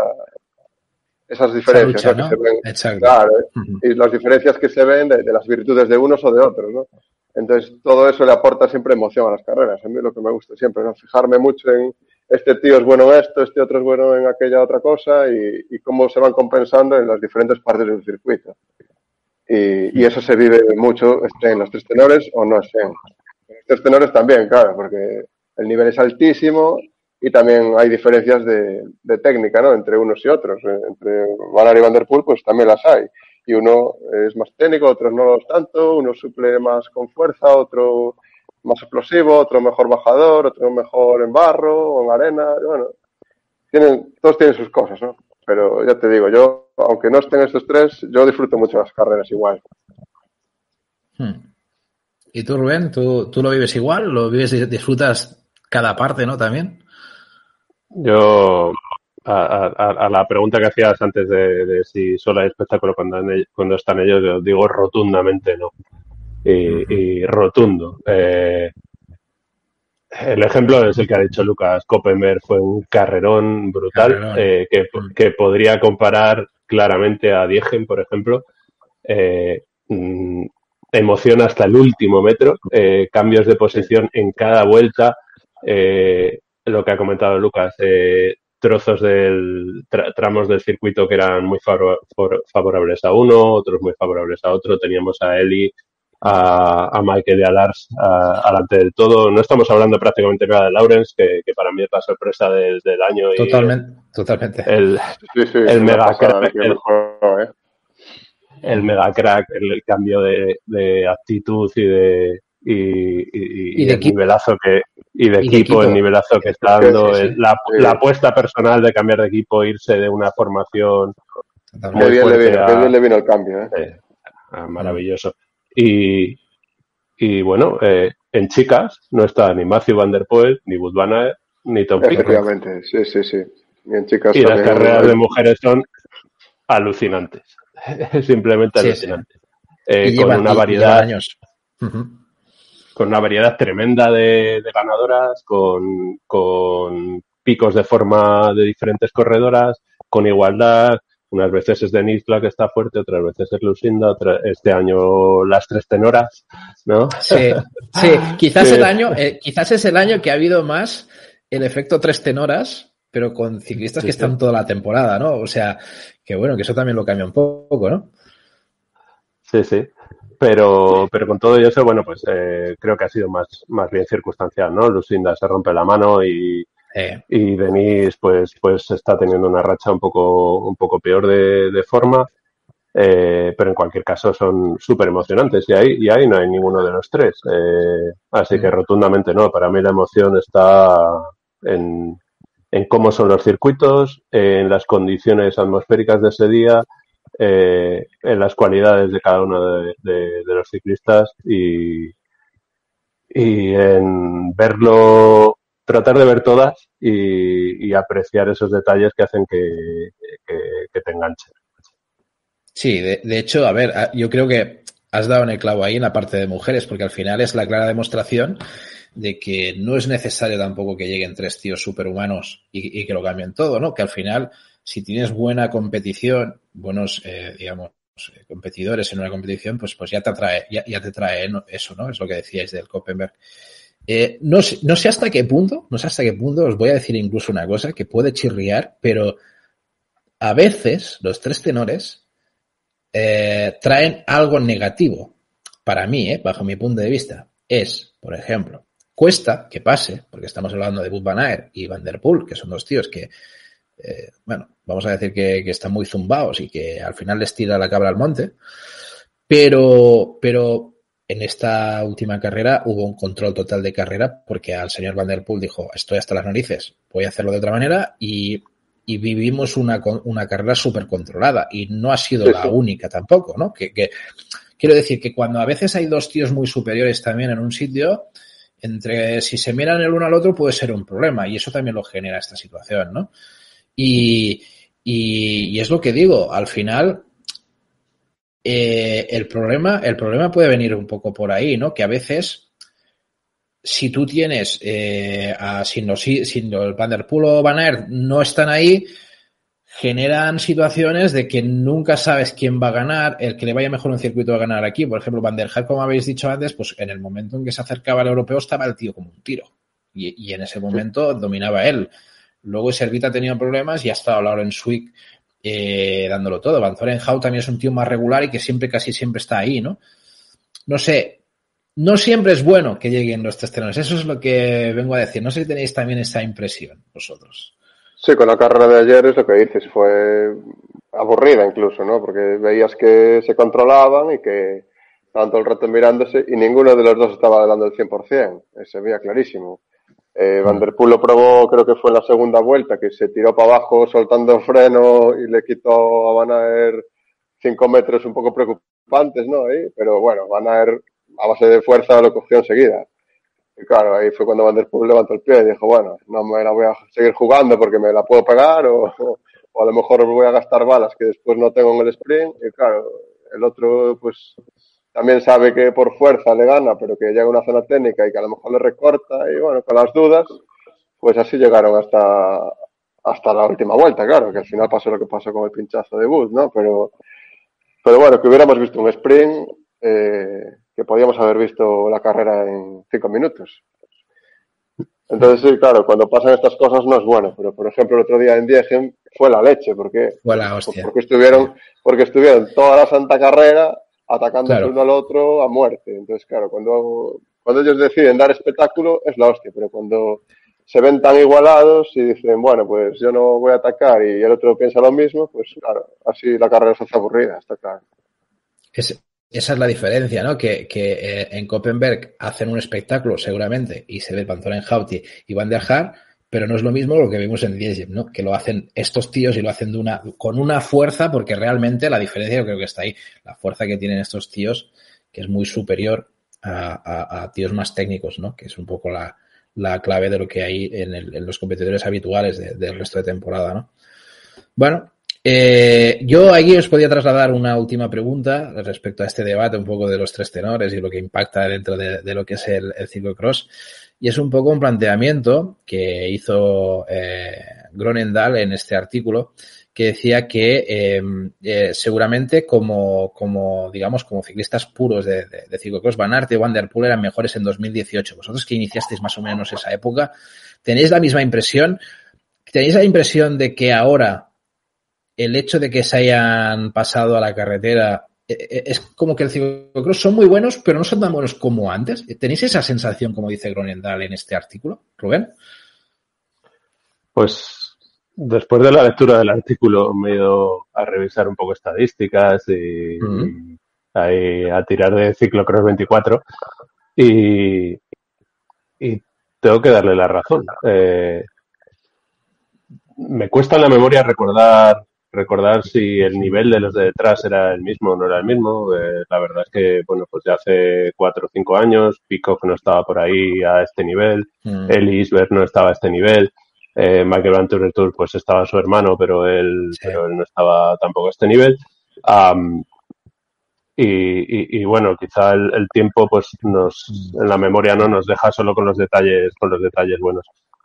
esas diferencias, esa lucha, ¿no? ¿no? Que se ven, Exacto. claro, uh-huh. Y las diferencias que se ven de, de las virtudes de unos o de otros, ¿no? Entonces todo eso le aporta siempre emoción a las carreras, a mí es lo que me gusta siempre, ¿no? Fijarme mucho en este tío es bueno en esto, este otro es bueno en aquella otra cosa y, y cómo se van compensando en las diferentes partes del circuito. Y, y eso se vive mucho, estén los tres tenores o no estén. Los tres tenores también, claro, porque el nivel es altísimo y también hay diferencias de, de técnica, ¿no? Entre unos y otros. Entre Van Aert y Van der Poel, pues también las hay. Y uno es más técnico, otros no lo es tanto, uno suple más con fuerza, otro más explosivo, otro mejor bajador, otro mejor en barro o en arena. Y bueno, tienen, todos tienen sus cosas, ¿no? Pero ya te digo, yo, aunque no estén estos tres, yo disfruto mucho las carreras igual. Hmm. ¿Y tú, Rubén? ¿Tú, tú lo vives igual? ¿Lo vives y disfrutas cada parte, no? También. Yo, a, a, a la pregunta que hacías antes de, de si solo hay espectáculo cuando, cuando están ellos, yo digo rotundamente no. Y, uh-huh. y rotundo. Eh, El ejemplo es el que ha dicho Lucas. Koppenberg fue un carrerón brutal carrerón. Eh, que, que podría comparar claramente a Diegen, por ejemplo. Eh, mm, emoción hasta el último metro, eh, cambios de posición en cada vuelta, eh, lo que ha comentado Lucas, eh, trozos del tra- tramos del circuito que eran muy favor- for- favorables a uno, otros muy favorables a otro. Teníamos a Eli, A, a Michael y a Lars alante del todo. No estamos hablando prácticamente nada de Lawrence, que, que para mí es la sorpresa del, del año. Y totalmente, el, totalmente. El, sí, sí, el mega crack, el, mejor, ¿eh? el mega crack, el, el cambio de, de actitud y de y, y, y, y de el nivelazo que y de, y equipo, de equipo, el nivelazo que está dando, Sí, sí, el, la, sí. la apuesta personal de cambiar de equipo, irse de una formación totalmente. Qué muy bien le fuerte vino, qué a, bien le vino el cambio, ¿eh? eh, a maravilloso. Y, y bueno, eh, en chicas no está ni Matthew Van Der Poel, ni Wout van Aert, ni Tom Pitcock. Efectivamente, sí, sí, sí. Y en chicas Y las también carreras hay... de mujeres son alucinantes, simplemente Sí, sí. alucinantes. Y Eh, con llevan, una y, y llevan variedad, años. Uh-huh. con una variedad tremenda de, de ganadoras, con, con picos de forma de diferentes corredoras, con igualdad. Unas veces es Denise la que está fuerte, otras veces es Lucinda, otra, este año las tres tenoras, ¿no? Sí, sí. Quizás el que, año, eh, quizás es el año que ha habido más el efecto tres tenoras, pero con ciclistas sí, que sí. están toda la temporada, ¿no? O sea, que bueno, que eso también lo cambia un poco, ¿no? Sí, sí. Pero, pero con todo eso, bueno, pues eh, creo que ha sido más, más bien circunstancial, ¿no? Lucinda se rompe la mano y, Eh, y Denise, pues, pues está teniendo una racha un poco, un poco peor de, de forma. Eh, pero en cualquier caso son súper emocionantes y ahí, y ahí no hay ninguno de los tres. Eh, así que mm. rotundamente no. Para mí la emoción está en, en cómo son los circuitos, en las condiciones atmosféricas de ese día, eh, en las cualidades de cada uno de, de, de los ciclistas y, y en verlo, tratar de ver todas y, y apreciar esos detalles que hacen que, que, que te enganchen. Sí, de, de hecho, a ver, yo creo que has dado en el clavo ahí en la parte de mujeres, porque al final es la clara demostración de que no es necesario tampoco que lleguen tres tíos superhumanos y, y que lo cambien todo, ¿no? Que al final, si tienes buena competición, buenos, eh, digamos, competidores en una competición, pues, pues ya te atrae, ya, ya te trae eso, ¿no? Es lo que decíais del Koppenberg. Eh, no, sé, no sé hasta qué punto, no sé hasta qué punto, os voy a decir incluso una cosa que puede chirriar, pero a veces los tres tenores eh, traen algo negativo. Para mí, eh, bajo mi punto de vista, es, por ejemplo, cuesta que pase, porque estamos hablando de Wout van Aert y Van der Poel, que son dos tíos que, eh, bueno, vamos a decir que, que están muy zumbados y que al final les tira la cabra al monte, pero, pero en esta última carrera hubo un control total de carrera porque al señor Van der Poel dijo, estoy hasta las narices, voy a hacerlo de otra manera y y vivimos una, una carrera súper controlada y no ha sido Sí, la sí. única tampoco, ¿no? Que, que quiero decir que cuando a veces hay dos tíos muy superiores también en un sitio, entre si se miran el uno al otro puede ser un problema y eso también lo genera esta situación, ¿no? Y, y, y es lo que digo, al final eh, el problema, el problema puede venir un poco por ahí, ¿no? Que a veces si tú tienes eh, a sin los, sin los Van der Poel o Van Aert no están ahí, generan situaciones de que nunca sabes quién va a ganar, el que le vaya mejor un circuito va a ganar aquí. Por ejemplo, Van der Haar, como habéis dicho antes, pues en el momento en que se acercaba al europeo estaba el tío como un tiro. Y, y en ese momento sí. dominaba él. Luego Servita ha tenido problemas y ha estado Lauren Swick eh, dándolo todo. Van Zorenhout también es un tío más regular y que siempre, casi siempre está ahí, ¿no? No sé, no siempre es bueno que lleguen los tres tenores. Eso es lo que vengo a decir. No sé si tenéis también esa impresión vosotros. Sí, con la carrera de ayer es lo que dices, fue aburrida incluso, ¿no? Porque veías que se controlaban y que estaban todo el rato mirándose y ninguno de los dos estaba dando el cien por ciento, se veía clarísimo. Eh, Van der Poel lo probó, creo que fue en la segunda vuelta, que se tiró para abajo soltando freno y le quitó a Van Aert cinco metros un poco preocupantes, ¿no? ¿Eh? Pero bueno, Van Aert a base de fuerza lo cogió enseguida. Y claro, ahí fue cuando Van der Poel levantó el pie y dijo, bueno, no me la voy a seguir jugando porque me la puedo pegar o, o a lo mejor voy a gastar balas que después no tengo en el sprint. Y claro, el otro pues también sabe que por fuerza le gana, pero que llega a una zona técnica y que a lo mejor le recorta y bueno, con las dudas, pues así llegaron hasta, hasta la última vuelta, claro, que al final pasó lo que pasó con el pinchazo de Wout, ¿no? Pero, pero bueno, que hubiéramos visto un sprint, eh, que podíamos haber visto la carrera en cinco minutos. Entonces, sí, claro, cuando pasan estas cosas no es bueno, pero por ejemplo el otro día en Diegen fue la leche, porque, fue la hostia. porque estuvieron, sí. porque estuvieron toda la santa carrera atacándose claro. uno al otro a muerte. Entonces, claro, cuando, cuando ellos deciden dar espectáculo es la hostia, pero cuando se ven tan igualados y dicen, bueno, pues yo no voy a atacar y el otro piensa lo mismo, pues claro, así la carrera se hace aburrida, está claro. Es, esa es la diferencia, ¿no? Que, que eh, en Koppenberg hacen un espectáculo seguramente y se ve Van Zolenhout y Van der Haar, pero no es lo mismo lo que vimos en Liège, ¿no? Que lo hacen estos tíos y lo hacen de una, con una fuerza, porque realmente la diferencia yo creo que está ahí, la fuerza que tienen estos tíos, que es muy superior a, a, a tíos más técnicos, ¿no? Que es un poco la, la clave de lo que hay en, el, en los competidores habituales de, del resto de temporada, ¿no? Bueno, eh, yo aquí os podía trasladar una última pregunta respecto a este debate un poco de los tres tenores y lo que impacta dentro de, de lo que es el, el ciclocross, y es un poco un planteamiento que hizo eh, Gronendal en este artículo, que decía que eh, eh, seguramente como, como, digamos, como ciclistas puros de, de, de ciclocross, Van Aert y Van der Poel eran mejores en dos mil dieciocho. Vosotros que iniciasteis más o menos esa época, ¿tenéis la misma impresión? ¿Tenéis la impresión de que ahora el hecho de que se hayan pasado a la carretera es como que el ciclocross son muy buenos, pero no son tan buenos como antes? ¿Tenéis esa sensación, como dice Gronendal en este artículo, Rubén? Pues después de la lectura del artículo me he ido a revisar un poco estadísticas y, uh-huh. y a, a tirar de Ciclocross veinticuatro y, y tengo que darle la razón. Eh, me cuesta en la memoria recordar recordar si el nivel de los de detrás era el mismo o no era el mismo. Eh, la verdad es que, bueno, pues ya hace cuatro o cinco años, Peacock no estaba por ahí a este nivel, mm. Eli Isbert no estaba a este nivel, eh, Michael Van Tour pues estaba su hermano, pero él, sí. pero él no estaba tampoco a este nivel. Um, y, y, y bueno, quizá el, el tiempo pues nos, en la memoria no nos deja solo con los detalles, con los detalles buenos.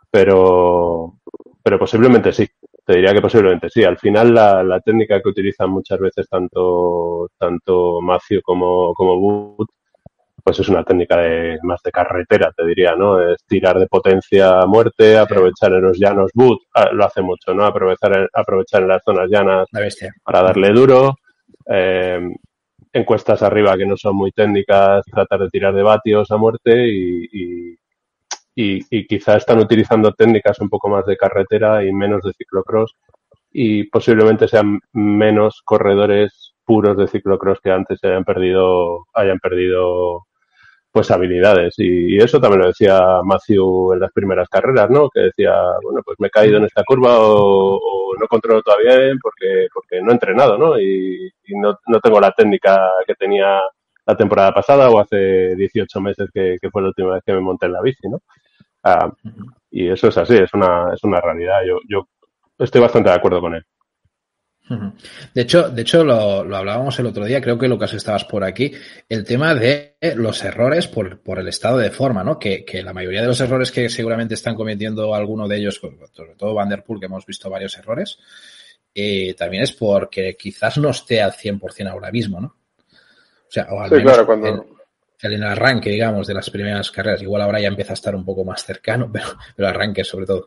Pero, pero posiblemente sí. Te diría que posiblemente sí. Al final la, la técnica que utilizan muchas veces tanto tanto Matthew como, como Wood, pues es una técnica de más de carretera, te diría, ¿no? Es tirar de potencia a muerte, aprovechar en los llanos. Wood lo hace mucho, ¿no? Aprovechar, aprovechar en las zonas llanas para darle duro. Eh, encuestas arriba que no son muy técnicas, tratar de tirar de vatios a muerte y, y Y, y quizá están utilizando técnicas un poco más de carretera y menos de ciclocross y posiblemente sean menos corredores puros de ciclocross que antes hayan perdido hayan perdido pues habilidades y, y eso también lo decía Matthew en las primeras carreras, ¿no? Que decía, bueno, pues me he caído en esta curva o, o no controlo todavía bien porque porque no he entrenado, ¿no? Y, y no, no tengo la técnica que tenía la temporada pasada o hace dieciocho meses que, que fue la última vez que me monté en la bici, ¿no? Uh, uh-huh. Y eso es así, es una, es una realidad. Yo, yo estoy bastante de acuerdo con él. Uh-huh. De hecho, de hecho lo, lo hablábamos el otro día, creo que Lucas estabas por aquí, el tema de los errores por, por el estado de forma, ¿no? Que, que la mayoría de los errores que seguramente están cometiendo alguno de ellos, sobre todo Van der Poel, que hemos visto varios errores, eh, también es porque quizás no esté al cien por ciento ahora mismo, ¿no? O sea, o al sí, menos claro, cuando... el, el arranque, digamos, de las primeras carreras. Igual ahora ya empieza a estar un poco más cercano, pero el arranque sobre todo.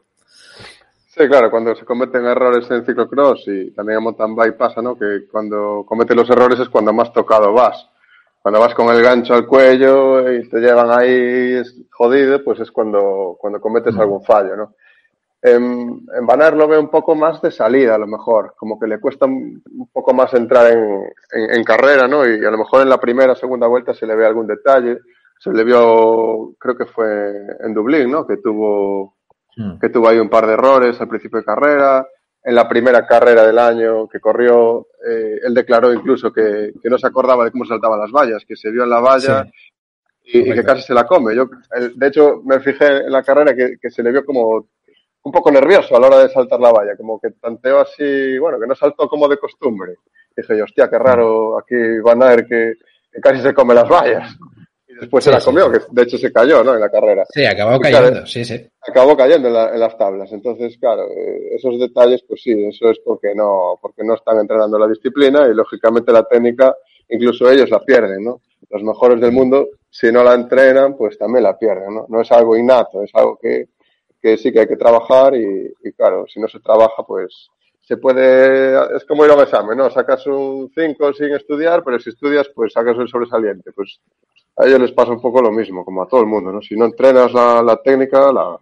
Sí, claro, cuando se cometen errores en ciclocross y también en mountain bike pasa, ¿no? Que cuando cometes los errores es cuando más tocado vas. Cuando vas con el gancho al cuello y te llevan ahí jodido, pues es cuando, cuando cometes mm. algún fallo, ¿no? En, en Van Aert lo veo un poco más de salida, a lo mejor, como que le cuesta un, un poco más entrar en, en, en carrera, ¿no? Y a lo mejor en la primera o segunda vuelta se le ve algún detalle. Se le vio, creo que fue en Dublín, ¿no? Que tuvo, mm. que tuvo ahí un par de errores al principio de carrera. En la primera carrera del año que corrió, eh, él declaró incluso que, que no se acordaba de cómo saltaban las vallas, que se vio en la valla sí. y, y que casi se la come. Yo, de hecho, me fijé en la carrera que, que se le vio como un poco nervioso a la hora de saltar la valla, como que tanteó así, bueno, que no saltó como de costumbre. Dije yo, hostia, qué raro aquí Van Aert que, que casi se come las vallas. Y después sí, se la comió, sí, sí. que de hecho se cayó, ¿no? En la carrera. Sí, acabó cayendo, claro, sí, sí. Acabó cayendo en, la, en las tablas. Entonces, claro, eh, esos detalles, pues sí, eso es porque no, porque no están entrenando la disciplina y lógicamente la técnica, incluso ellos la pierden, ¿no? Los mejores del mundo, si no la entrenan, pues también la pierden, ¿no? No es algo innato, es algo que que sí que hay que trabajar y, y claro, si no se trabaja, pues se puede, es como ir a un examen, ¿no? Sacas un cinco sin estudiar, pero si estudias, pues sacas el sobresaliente. Pues a ellos les pasa un poco lo mismo, como a todo el mundo, ¿no? Si no entrenas la, la técnica, la,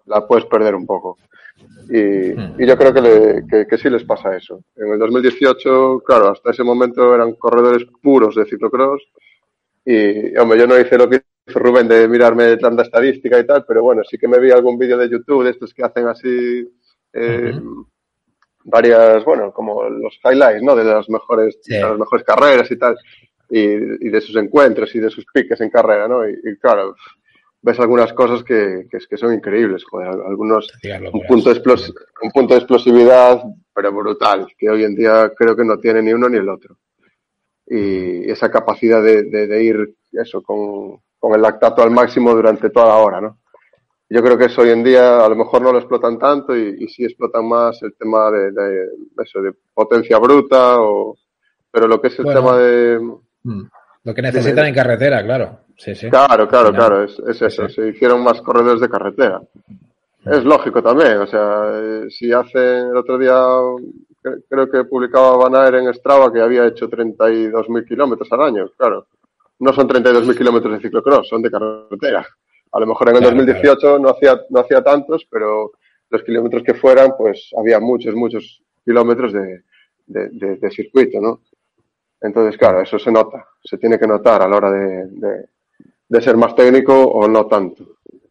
la puedes perder un poco. Y, y yo creo que, le, que, que sí les pasa eso. En el dos mil dieciocho, claro, hasta ese momento eran corredores puros de ciclocross y, hombre, yo no hice lo que hizo Rubén de mirarme tanta estadística y tal, pero bueno, sí que me vi algún vídeo de YouTube de estos que hacen así eh, uh-huh. varias, bueno, como los highlights, ¿no? De las mejores, sí. de las mejores carreras y tal, y, y de sus encuentros y de sus piques en carrera, ¿no? Y, y claro, ves algunas cosas que, que, que son increíbles, joder, algunos, un punto, de explos, un punto de explosividad, pero brutal, que hoy en día creo que no tiene ni uno ni el otro. Y esa capacidad de, de, de ir, eso, con, con el lactato al máximo durante toda la hora, ¿no? Yo creo que eso hoy en día a lo mejor no lo explotan tanto y, y sí explotan más el tema de, de, eso, de potencia bruta, o, pero lo que es el bueno, tema de... Lo que necesitan de, en carretera, claro. Sí, sí. Claro, claro, claro, es, es eso. Sí. Se hicieron más corredores de carretera. Mm. Es lógico también, o sea, si hacen el otro día, creo que publicaba Van Aert en Strava que había hecho treinta y dos mil kilómetros al año, claro. No son treinta y dos mil kilómetros de ciclocross, son de carretera. A lo mejor en el claro, dos mil dieciocho claro. no hacía no hacía tantos, pero los kilómetros que fueran, pues había muchos, muchos kilómetros de, de, de, de circuito, ¿no? Entonces, claro, eso se nota, se tiene que notar a la hora de, de, de ser más técnico o no tanto.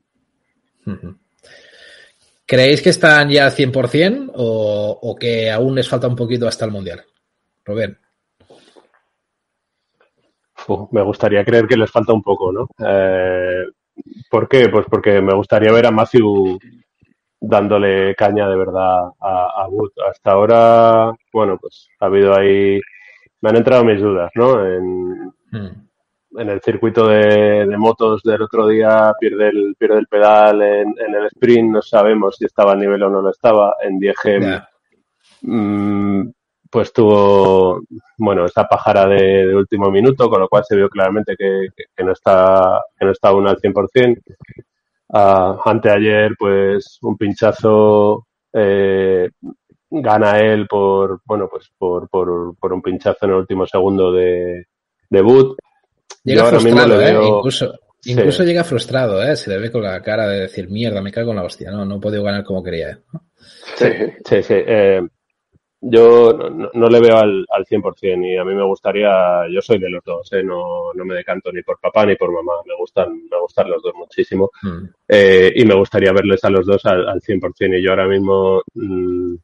¿Creéis que están ya al cien por ciento o, o que aún les falta un poquito hasta el Mundial? Rubén. Uf, me gustaría creer que les falta un poco, ¿no? Eh, ¿Por qué? Pues porque me gustaría ver a Matthew dándole caña de verdad a, a Wood. Hasta ahora, bueno, pues ha habido ahí... Me han entrado mis dudas, ¿no? En, mm. en el circuito de, de motos del otro día pierde el, pierde el pedal en, en el sprint, no sabemos si estaba a nivel o no lo estaba. En Diegem, yeah. mmm, pues tuvo, bueno, esta pájara de, de último minuto, con lo cual se vio claramente que, que, que no está que no está aún al cien por ciento. Uh, anteayer, pues, un pinchazo... Eh, gana él por, bueno, pues por, por, por un pinchazo en el último segundo de, de Wood. Llega frustrado, ¿eh? Veo... Incluso, sí. incluso llega frustrado, ¿eh? Se le ve con la cara de decir, mierda, me cago en la hostia, no, no he podido ganar como quería, ¿eh? Sí, sí, sí. Eh, yo no, no le veo al, al cien por ciento y a mí me gustaría, yo soy de los dos, ¿eh? No, no me decanto ni por papá ni por mamá, me gustan, me gustan los dos muchísimo. Mm. Eh, y me gustaría verles a los dos al, al cien por ciento y yo ahora mismo... Mmm,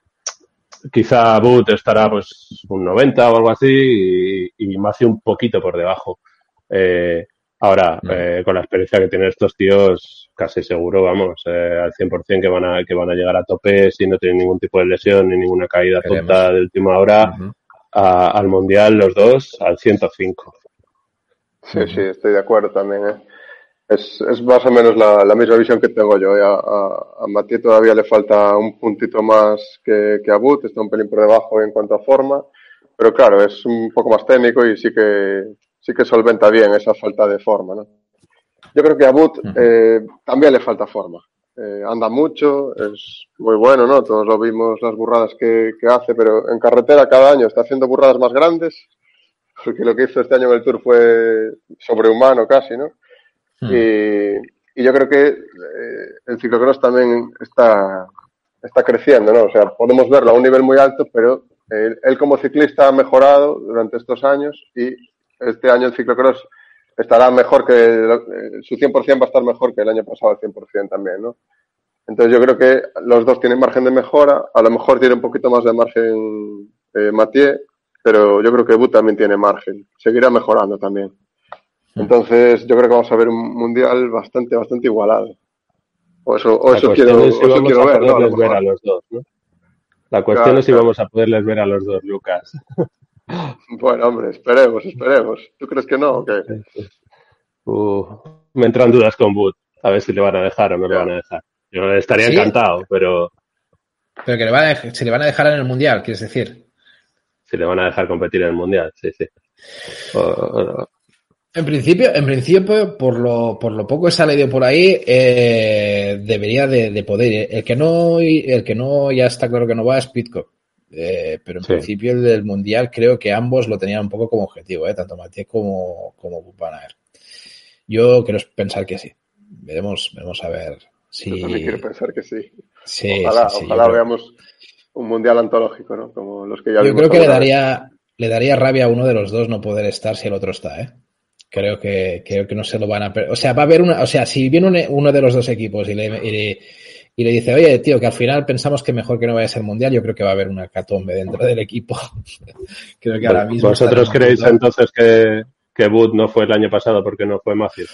quizá Wood estará pues un noventa o algo así y, y Matthew un poquito por debajo. Eh, ahora, no. eh, con la experiencia que tienen estos tíos, casi seguro, vamos, eh, al cien por ciento que van a que van a llegar a tope si no tienen ningún tipo de lesión ni ninguna caída tonta de última hora uh-huh. a, al Mundial los dos al ciento cinco. Sí, uh-huh. sí, estoy de acuerdo también, ¿eh? Es, es más o menos la, la misma visión que tengo yo. A, a, a Mathieu todavía le falta un puntito más que, que a Wood, está un pelín por debajo en cuanto a forma, pero claro, es un poco más técnico y sí que sí que solventa bien esa falta de forma, ¿no? Yo creo que a Wood eh, también le falta forma. Eh, anda mucho, es muy bueno, ¿no? Todos lo vimos las burradas que, que hace, pero en carretera cada año está haciendo burradas más grandes, porque lo que hizo este año en el Tour fue sobrehumano casi, ¿no? Y, y yo creo que eh, el ciclocross también está, está creciendo, ¿no? O sea, podemos verlo a un nivel muy alto, pero él, él como ciclista ha mejorado durante estos años y este año el ciclocross estará mejor que, eh, su cien por ciento va a estar mejor que el año pasado al cien por ciento también, ¿no? Entonces yo creo que los dos tienen margen de mejora, a lo mejor tiene un poquito más de margen eh, Mathieu, pero yo creo que Wood también tiene margen, seguirá mejorando también. Entonces, yo creo que vamos a ver un mundial bastante, bastante igualado. O eso, o eso quiero, es si o eso quiero ver, ¿no? A ver a los dos, ¿no? La cuestión claro, es si claro. vamos a poderles ver a los dos, Lucas. Bueno, hombre, esperemos, esperemos. ¿Tú crees que no o qué? Uh, me entran dudas con Wood. A ver si le van a dejar o no claro. le van a dejar. Yo estaría ¿Sí? encantado, pero... Pero que le van a dejar, si le van a dejar en el mundial, ¿quieres decir? Si le van a dejar competir en el mundial, sí, sí. O, o, En principio, en principio, por lo, por lo poco que se ha leído por ahí, eh, debería de, de poder. El que no, el que no, ya está claro que no va es Pidcock. Eh, pero en sí. principio el del mundial creo que ambos lo tenían un poco como objetivo, eh, tanto Mathieu como, como Van Aert. Yo quiero pensar que sí. Veremos, veremos a ver, Sí. Yo también quiero pensar que sí. Sí, ojalá, sí, sí, ojalá creo... veamos un mundial antológico, ¿no? Como los que ya Yo vimos creo que le alguna vez. daría, le daría rabia a uno de los dos no poder estar si el otro está, ¿eh? Creo que, creo que no se lo van a... O sea, va a haber una... O sea, si viene un, uno de los dos equipos y le, y, y le dice, oye, tío, que al final pensamos que mejor que no vaya a ser mundial, yo creo que va a haber una catombe dentro del equipo. Creo que ahora mismo... ¿Vosotros creéis entonces que, que Wood no fue el año pasado porque no fue Matthews?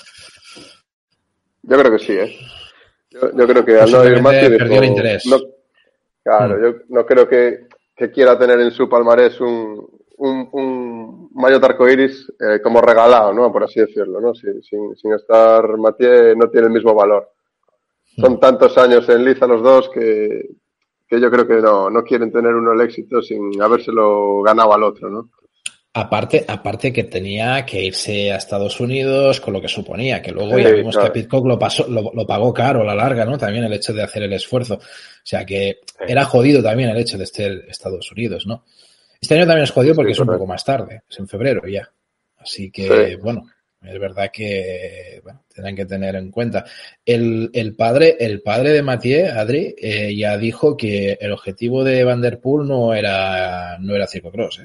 Yo creo que sí, ¿eh? Yo, yo creo que al no ir Matthews perdió dijo, el interés. No, claro, hmm. yo no creo que, que quiera tener en su palmarés un... un, un maillot arcoiris eh, como regalado, ¿no? Por así decirlo, ¿no? Sin, sin, sin estar Mathieu no tiene el mismo valor. Son tantos años en liza los dos que, que yo creo que no, no quieren tener uno el éxito sin habérselo ganado al otro, ¿no? Aparte, aparte que tenía que irse a Estados Unidos con lo que suponía, que luego sí, ya vimos claro. que Pidcock lo, pasó, lo, lo pagó caro a la larga, ¿no? También el hecho de hacer el esfuerzo. O sea que era jodido también el hecho de estar en Estados Unidos, ¿no? Este año también es jodido porque sí, es un poco más tarde, es en febrero ya. Así que, sí. bueno, es verdad que bueno, tendrán que tener en cuenta. El, el padre el padre de Mathieu, Adri, eh, ya dijo que el objetivo de Van der Poel no era, no era ciclocross, ¿eh?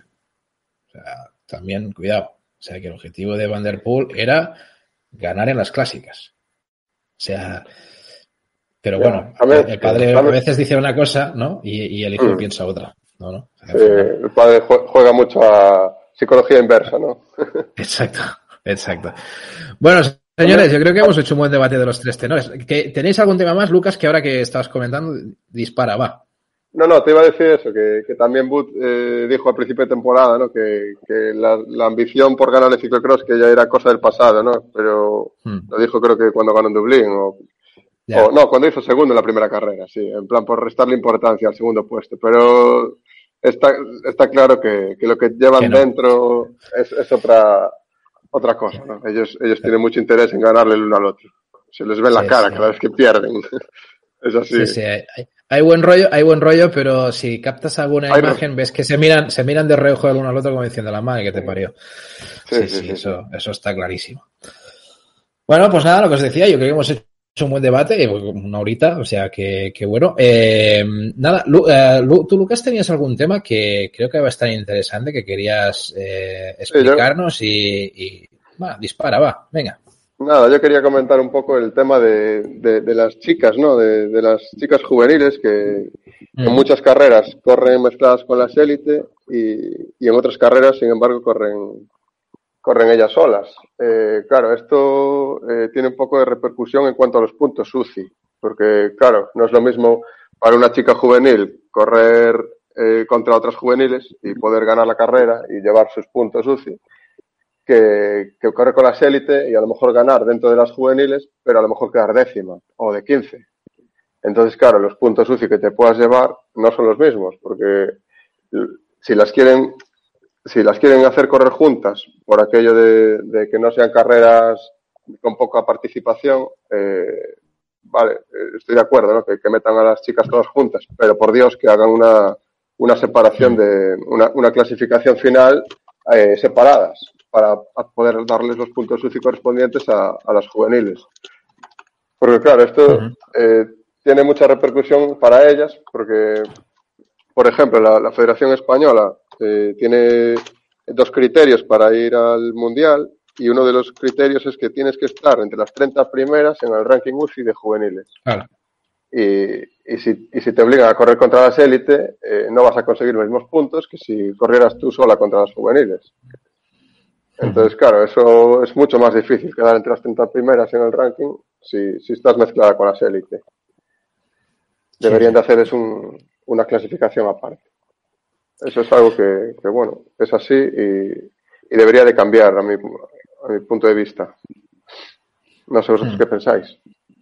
O sea, también, cuidado. O sea, que el objetivo de Van der Poel era ganar en las clásicas. O sea... Pero ya, bueno, a ver, el padre a, ver. a veces dice una cosa, ¿no? Y, y el hijo mm. piensa otra. No, no. O sea, sí, el padre juega mucho a psicología inversa, ¿no? Exacto, exacto. Bueno, señores, yo creo que hemos hecho un buen debate de los tres tenores. ¿Tenéis algún tema más, Lucas, que ahora que estabas comentando, dispara, va? No, no, te iba a decir eso, que, que también Wood eh, dijo a principio de temporada, ¿no? Que, que la, la ambición por ganar el ciclocross, que ya era cosa del pasado, ¿no? Pero hmm. lo dijo creo que cuando ganó en Dublín, o, yeah. o no, cuando hizo segundo en la primera carrera, sí, en plan por restarle importancia al segundo puesto. Pero está, está claro que, que lo que llevan que no. dentro es, es otra otra cosa, ¿no? Ellos, ellos tienen mucho interés en ganarle el uno al otro. Se les ve en sí, la cara sí. cada vez que pierden. Es así. Sí, sí, hay, hay buen rollo, hay buen rollo, pero si captas alguna hay imagen, no. ves que se miran, se miran de reojo el uno al otro como diciendo la madre que te parió. Sí, sí, sí, sí, sí eso, sí. eso está clarísimo. Bueno, pues nada, lo que os decía, yo creo que hemos hecho un buen debate, una horita, o sea que, que bueno. Eh, nada, Lu, eh, Lu, tú, Lucas, tenías algún tema que creo que va a estar interesante, que querías eh, explicarnos sí, yo... y, y va, dispara, va, venga. Nada, yo quería comentar un poco el tema de, de, de las chicas, ¿no? De, de las chicas juveniles que mm. en muchas carreras corren mezcladas con las élite y, y en otras carreras, sin embargo, corren corren ellas solas. Eh, claro, esto eh, tiene un poco de repercusión en cuanto a los puntos U C I, porque, claro, no es lo mismo para una chica juvenil correr eh, contra otras juveniles y poder ganar la carrera y llevar sus puntos U C I, que, que correr con las élite y a lo mejor ganar dentro de las juveniles, pero a lo mejor quedar décima o de quince. Entonces, claro, los puntos U C I que te puedas llevar no son los mismos, porque si las quieren... Si las quieren hacer correr juntas por aquello de, de que no sean carreras con poca participación, eh, vale, estoy de acuerdo, ¿no? Que, que metan a las chicas todas juntas, pero por Dios que hagan una, una separación de, una, una clasificación final eh, separadas para poder darles los puntos U C I correspondientes a, a las juveniles. Porque claro, esto eh, tiene mucha repercusión para ellas, porque, por ejemplo, la, la Federación Española Eh, tiene dos criterios para ir al Mundial y uno de los criterios es que tienes que estar entre las treinta primeras en el ranking U C I de juveniles. Claro. Y, y, si, y si te obligan a correr contra las élite, eh, no vas a conseguir los mismos puntos que si corrieras tú sola contra las juveniles. Entonces, claro, eso es mucho más difícil quedar entre las treinta primeras en el ranking si, si estás mezclada con las élite. Deberían de hacer es un, una clasificación aparte. Eso es algo que, que bueno, es así y, y debería de cambiar a mi, a mi punto de vista. No sé vosotros mm. qué pensáis.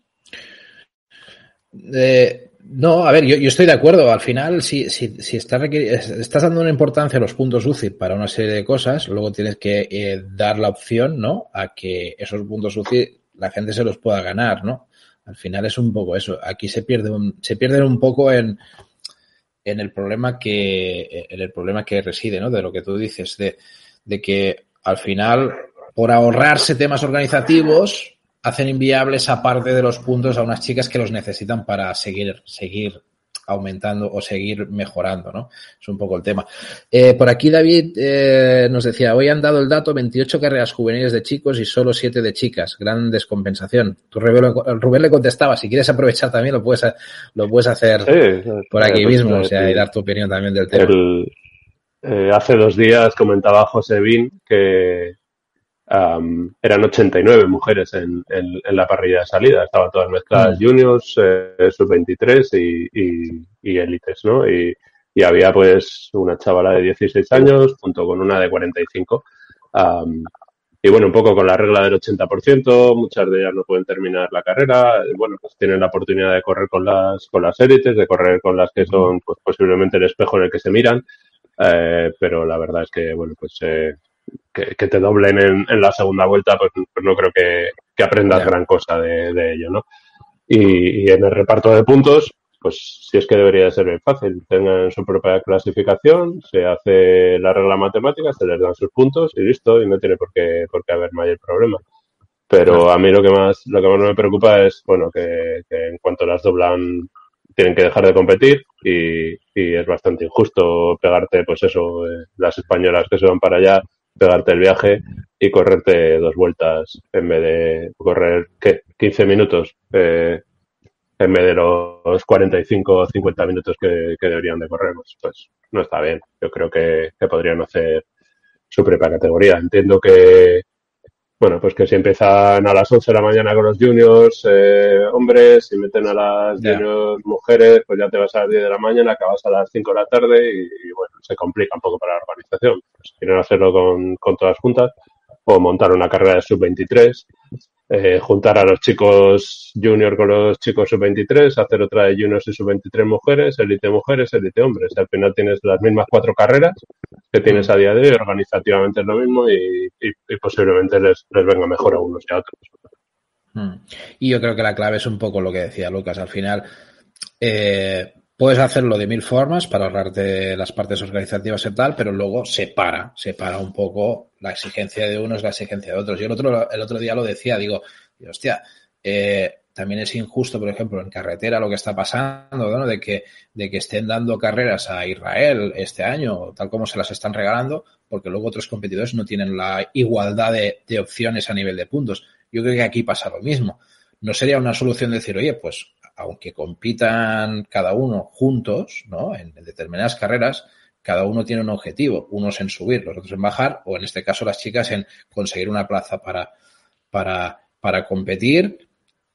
Eh, no, a ver, yo, yo estoy de acuerdo. Al final, si, si, si estás, estás dando una importancia a los puntos U C I para una serie de cosas, luego tienes que eh, dar la opción, ¿no? A que esos puntos U C I la gente se los pueda ganar, ¿no? Al final es un poco eso. Aquí se pierde un, se pierden un poco en... en el problema que en el problema que reside, ¿no? De lo que tú dices, de, de que al final, por ahorrarse temas organizativos, hacen inviable esa parte de los puntos a unas chicas que los necesitan para seguir, seguir aumentando o seguir mejorando, ¿no? Es un poco el tema. Eh, por aquí David eh, nos decía, hoy han dado el dato veintiocho carreras juveniles de chicos y solo siete de chicas. Gran descompensación. Tú, Rubén, Rubén le contestaba, si quieres aprovechar también lo puedes, lo puedes hacer sí, por aquí pues, mismo, o sea, y dar tu opinión también del tema. El, eh, hace dos días comentaba José Bin que Um, eran ochenta y nueve mujeres en, en, en la parrilla de salida, estaban todas mezcladas, mm. juniors, eh, sub veintitrés y, y, y élites, ¿no? Y, y había pues una chavala de dieciséis años junto con una de cuarenta y cinco. Um, y bueno, un poco con la regla del ochenta por ciento, muchas de ellas no pueden terminar la carrera, bueno, pues tienen la oportunidad de correr con las, con las élites, de correr con las que son pues posiblemente el espejo en el que se miran, eh, pero la verdad es que, bueno, pues eh, Que, que te doblen en, en la segunda vuelta, pues, pues no creo que, que aprendas yeah. gran cosa de, de ello, ¿no? Y, y en el reparto de puntos, pues sí es que debería de ser bien fácil. Tengan su propia clasificación, se hace la regla matemática, se les dan sus puntos y listo, y no tiene por qué, por qué haber mayor problema. Pero a mí lo que más, lo que más me preocupa es, bueno, que, que en cuanto las doblan tienen que dejar de competir y, y es bastante injusto pegarte, pues eso, eh, las españolas que se van para allá, pegarte el viaje y correrte dos vueltas en vez de correr ¿qué? quince minutos eh, en vez de los cuarenta y cinco o cincuenta minutos que, que deberían de correr, pues, pues no está bien. Yo creo que, que podrían hacer su propia categoría. Entiendo que bueno, pues que si empiezan a las once de la mañana con los juniors eh, hombres y meten a las yeah. juniors mujeres, pues ya te vas a las diez de la mañana, acabas a las cinco de la tarde y, y bueno, se complica un poco para la organización. Pues quieren hacerlo con, con todas juntas o montar una carrera de sub veintitrés, eh, juntar a los chicos junior con los chicos sub veintitrés, hacer otra de juniors y sub veintitrés mujeres, élite mujeres, élite hombres. Y al final tienes las mismas cuatro carreras que tienes a día de hoy, organizativamente es lo mismo y, y, y posiblemente les, les venga mejor a unos y a otros. Mm. Y yo creo que la clave es un poco lo que decía Lucas. Al final, eh, puedes hacerlo de mil formas para ahorrarte las partes organizativas y tal, pero luego separa, separa un poco la exigencia de unos, la exigencia de otros. Yo el otro, el otro día lo decía, digo, hostia, eh, también es injusto, por ejemplo, en carretera lo que está pasando, ¿no? De que, de que estén dando carreras a Israel este año, tal como se las están regalando, porque luego otros competidores no tienen la igualdad de, de opciones a nivel de puntos. Yo creo que aquí pasa lo mismo. No sería una solución decir, oye, pues aunque compitan cada uno juntos, ¿no? En determinadas carreras, cada uno tiene un objetivo, unos en subir, los otros en bajar, o en este caso las chicas en conseguir una plaza para, para, para competir.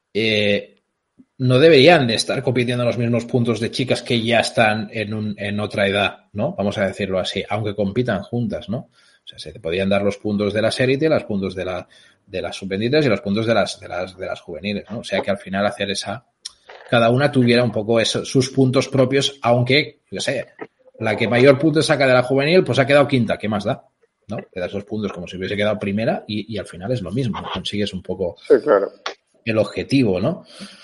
Eh, no deberían de estar compitiendo en los mismos puntos de chicas que ya están en, un, en otra edad, ¿no? Vamos a decirlo así, aunque compitan juntas, ¿no? O sea, se te podían dar los puntos de las élite, los puntos de la de las sub veintitrés y los puntos de las de las de las juveniles, ¿no? O sea, que al final hacer esa cada una tuviera un poco eso, sus puntos propios, aunque, yo sé, la que mayor puntos saca de la juvenil, pues ha quedado quinta, ¿qué más da? ¿No? Te das esos puntos como si hubiese quedado primera y, y al final es lo mismo, consigues un poco sí, claro. el objetivo, ¿no?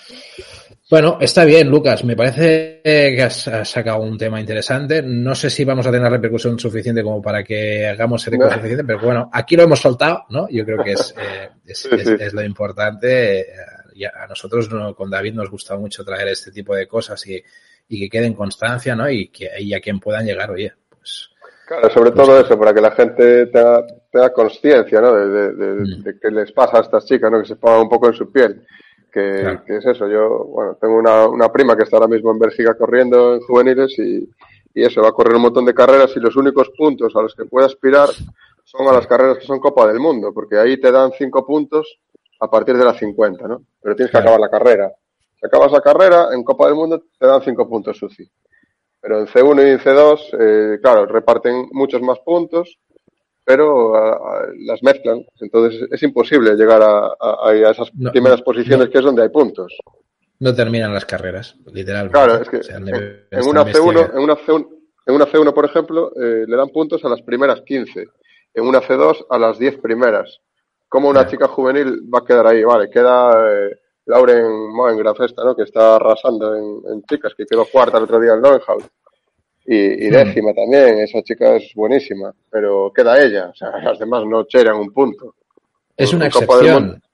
Bueno, está bien, Lucas. Me parece que has sacado un tema interesante. No sé si vamos a tener repercusión suficiente como para que hagamos el eco no. suficiente, pero bueno, aquí lo hemos soltado, ¿no? Yo creo que es, eh, es, sí, es, sí. es lo importante. Y a nosotros no, con David nos gusta mucho traer este tipo de cosas y, y que quede en constancia, ¿no? Y que y a quien puedan llegar, oye, pues... Claro, sobre pues, todo eso, para que la gente tenga, tenga conciencia, ¿no? De, de, de, mm. de qué les pasa a estas chicas, ¿no? Que se pongan un poco en su piel. Que, claro. que es eso, yo, bueno, tengo una, una prima que está ahora mismo en Bélgica corriendo en juveniles y, y eso, va a correr un montón de carreras y los únicos puntos a los que puede aspirar son a las carreras que son Copa del Mundo, porque ahí te dan cinco puntos a partir de las cincuenta, ¿no? Pero tienes que claro. acabar la carrera. Si acabas la carrera, en Copa del Mundo te dan cinco puntos U C I. Pero en C uno y en C dos, eh, claro, reparten muchos más puntos, pero a, a, las mezclan. Entonces es imposible llegar a, a, a esas no, primeras posiciones no, que es donde hay puntos. No terminan las carreras, literalmente. Claro, es que o sea, en, en, una C uno, en, una C uno, en una C uno, por ejemplo, eh, le dan puntos a las primeras quince. En una C dos a las diez primeras. ¿Cómo una claro. chica juvenil va a quedar ahí? Vale, queda eh, Lauren Moengrafesta, ¿no? Que está arrasando en, en chicas, que quedó cuarta el otro día en Lowenhout. Y, y décima mm. también, esa chica es buenísima, pero queda ella, o sea, las demás no cheran un punto. Es una excepción.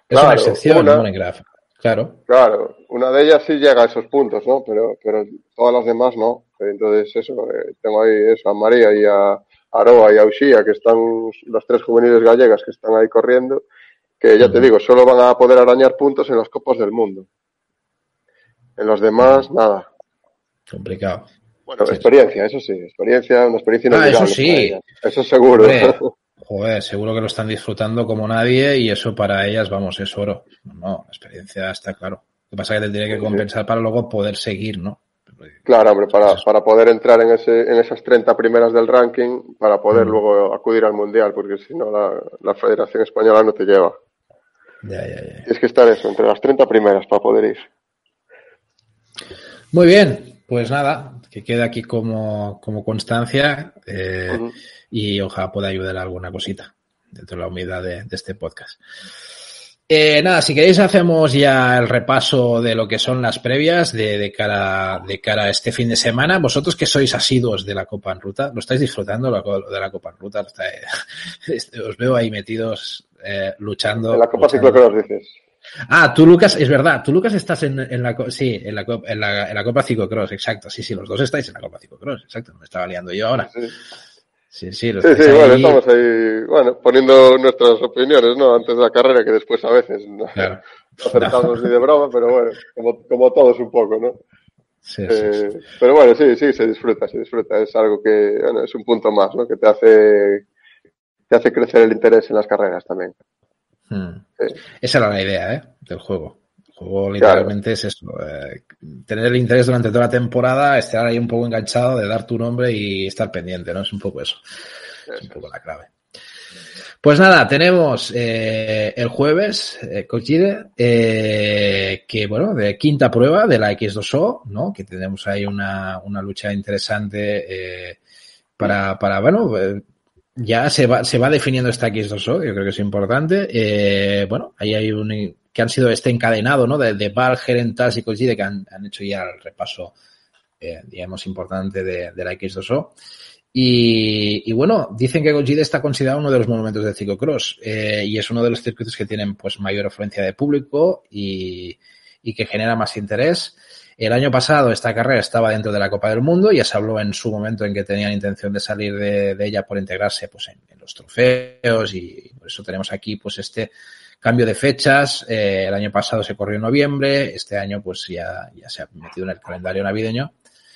Es una excepción, una, Monograph. Claro. Claro, una de ellas sí llega a esos puntos, ¿no? Pero, pero todas las demás no. Entonces, eso, eh, tengo ahí eso, a María y a Aroa y a Uxía, que están las tres juveniles gallegas que están ahí corriendo, que ya uh-huh. te digo, solo van a poder arañar puntos en las Copas del Mundo. En los demás, uh-huh. nada. Complicado. Bueno, sí, experiencia, sí. eso sí, experiencia, una experiencia inolvidable. Ah, eso sí. Eso seguro. Hombre, joder, seguro que lo están disfrutando como nadie y eso para ellas, vamos, es oro. No, la experiencia está claro. Lo que pasa es que te tiene que compensar sí. para luego poder seguir, ¿no? Claro, hombre, para, para poder entrar en ese en esas treinta primeras del ranking, para poder mm. luego acudir al Mundial, porque si no la, la Federación Española no te lleva. Ya, ya, ya. Tienes que estar eso, entre las treinta primeras para poder ir. Muy bien, pues nada, que quede aquí como, como constancia eh, uh-huh. y ojalá pueda ayudar a alguna cosita dentro de la humildad de, de este podcast. Eh, nada, si queréis hacemos ya el repaso de lo que son las previas de, de cara de cara a este fin de semana. Vosotros que sois asiduos de la Copa en Ruta, ¿lo estáis disfrutando de la Copa en Ruta? Os veo ahí metidos eh, luchando. En la Copa luchando. Ciclocross dices. Ah, tú Lucas, es verdad, tú Lucas estás en, en la sí, en la, en la en la Copa Ciclocross, exacto, sí, sí, los dos estáis en la Copa Ciclocross, exacto, me estaba liando yo ahora. Sí, sí, sí, los sí, sí ahí... bueno, estamos ahí, bueno, poniendo nuestras opiniones, ¿no? Antes de la carrera, que después a veces no, claro. no acertamos no. ni de broma, pero bueno, como, como todos un poco, ¿no? Sí, eh, sí, sí. Pero bueno, sí, sí, se disfruta, se disfruta, es algo que, bueno, es un punto más, ¿no? Que te hace, te hace crecer el interés en las carreras también. Hmm. Sí. Esa era la idea, ¿eh? Del juego. El juego literalmente claro. es eso, eh, tener el interés durante toda la temporada, estar ahí un poco enganchado, de dar tu nombre y estar pendiente, ¿no? Es un poco eso. eso. Es un poco la clave. Pues nada, tenemos eh, el jueves, eh, Cochide, eh, que bueno, de quinta prueba de la X dos O, ¿no? Que tenemos ahí una, una lucha interesante eh, para, para, bueno, eh, ya se va, se va definiendo esta X dos O, yo creo que es importante. Eh, bueno, ahí hay un, que han sido este encadenado, ¿no? De, de Val, Gerentas y Cochide, que han, han hecho ya el repaso, eh, digamos, importante de, de la X dos O. Y, y bueno, dicen que Cochide está considerado uno de los monumentos del ciclocross, eh, y es uno de los circuitos que tienen pues mayor afluencia de público y, y que genera más interés. El año pasado esta carrera estaba dentro de la Copa del Mundo, ya se habló en su momento en que tenían intención de salir de, de ella por integrarse pues en, en los trofeos y por eso tenemos aquí pues este cambio de fechas. Eh, el año pasado se corrió en noviembre, este año pues ya, ya se ha metido en el calendario navideño.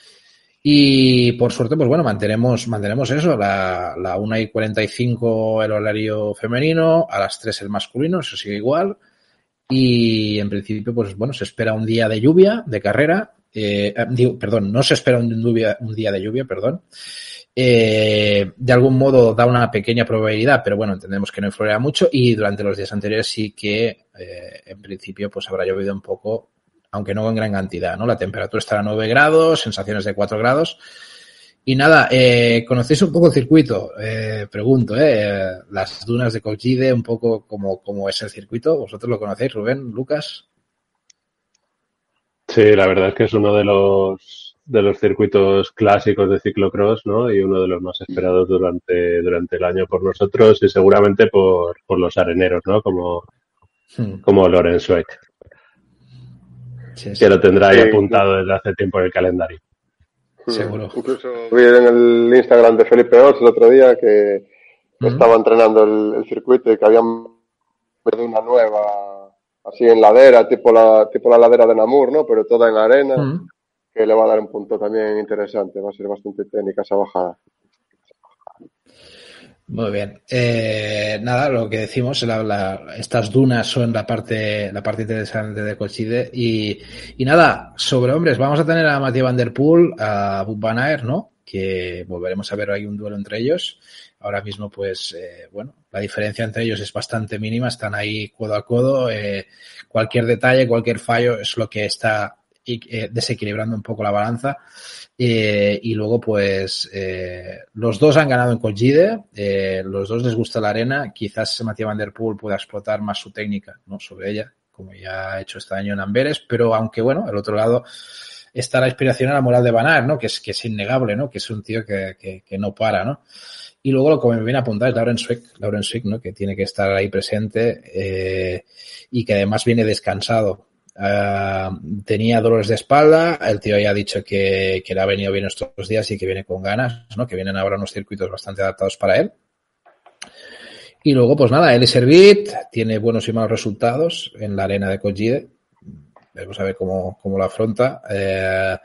Y por suerte, pues bueno, mantenemos, mantenemos eso, la, la una y cuarenta y cinco el horario femenino, a las tres el masculino, eso sigue igual. Y en principio, pues bueno, se espera un día de lluvia, de carrera, eh, digo, perdón, no se espera un, lluvia, un día de lluvia, perdón. Eh, de algún modo da una pequeña probabilidad, pero bueno, entendemos que no influirá mucho y durante los días anteriores sí que, eh, en principio, pues habrá llovido un poco, aunque no en gran cantidad, ¿no? La temperatura estará a nueve grados, sensaciones de cuatro grados. Y nada, eh, ¿conocéis un poco el circuito? Eh, pregunto, eh, las dunas de Cochide, un poco como, como es el circuito. ¿Vosotros lo conocéis, Rubén, Lucas? Sí, la verdad es que es uno de los de los circuitos clásicos de ciclocross, ¿no? Y uno de los más esperados durante durante el año por nosotros y seguramente por, por los areneros, ¿no? Como, hmm. como Lorenz Schweck. Sí, sí. Que lo tendrá ahí sí, apuntado desde hace tiempo en el calendario. Seguro. Incluso vi en el Instagram de Felipe Ols el otro día que uh-huh. estaba entrenando el, el circuito y que habían metido una nueva así en ladera, tipo la tipo la ladera de Namur, ¿no? Pero toda en arena, uh-huh. que le va a dar un punto también interesante, va a ser bastante técnica esa bajada. Muy bien. Eh, nada, lo que decimos, la, la, estas dunas son la parte la parte interesante de Cochide y, y nada, sobre hombres, vamos a tener a Mathieu Van Der Poel, a Wout van Aert, ¿no? Que volveremos a ver ahí un duelo entre ellos. Ahora mismo, pues, eh, bueno, la diferencia entre ellos es bastante mínima, están ahí codo a codo. Eh, cualquier detalle, cualquier fallo es lo que está eh, desequilibrando un poco la balanza. Eh, y luego, pues, eh, los dos han ganado en Cochide, eh, los dos les gusta la arena, quizás Mathieu Van Der Poel pueda explotar más su técnica, ¿no? Sobre ella, como ya ha hecho este año en Amberes, pero aunque, bueno, al otro lado, está la inspiración a la moral de Van Aert, ¿no? Que es, que es innegable, ¿no? Que es un tío que, que, que no para, ¿no? Y luego lo que me viene a apuntar es Lauren Swick, Lauren Swick, ¿no? Que tiene que estar ahí presente eh, y que además viene descansado. Uh, tenía dolores de espalda, el tío ya ha dicho que, que le ha venido bien estos días y que viene con ganas, ¿no? Que vienen ahora unos circuitos bastante adaptados para él. Y luego, pues nada, él es Servit, tiene buenos y malos resultados en la arena de Cogide. Vamos a ver cómo, cómo lo afronta. Eh,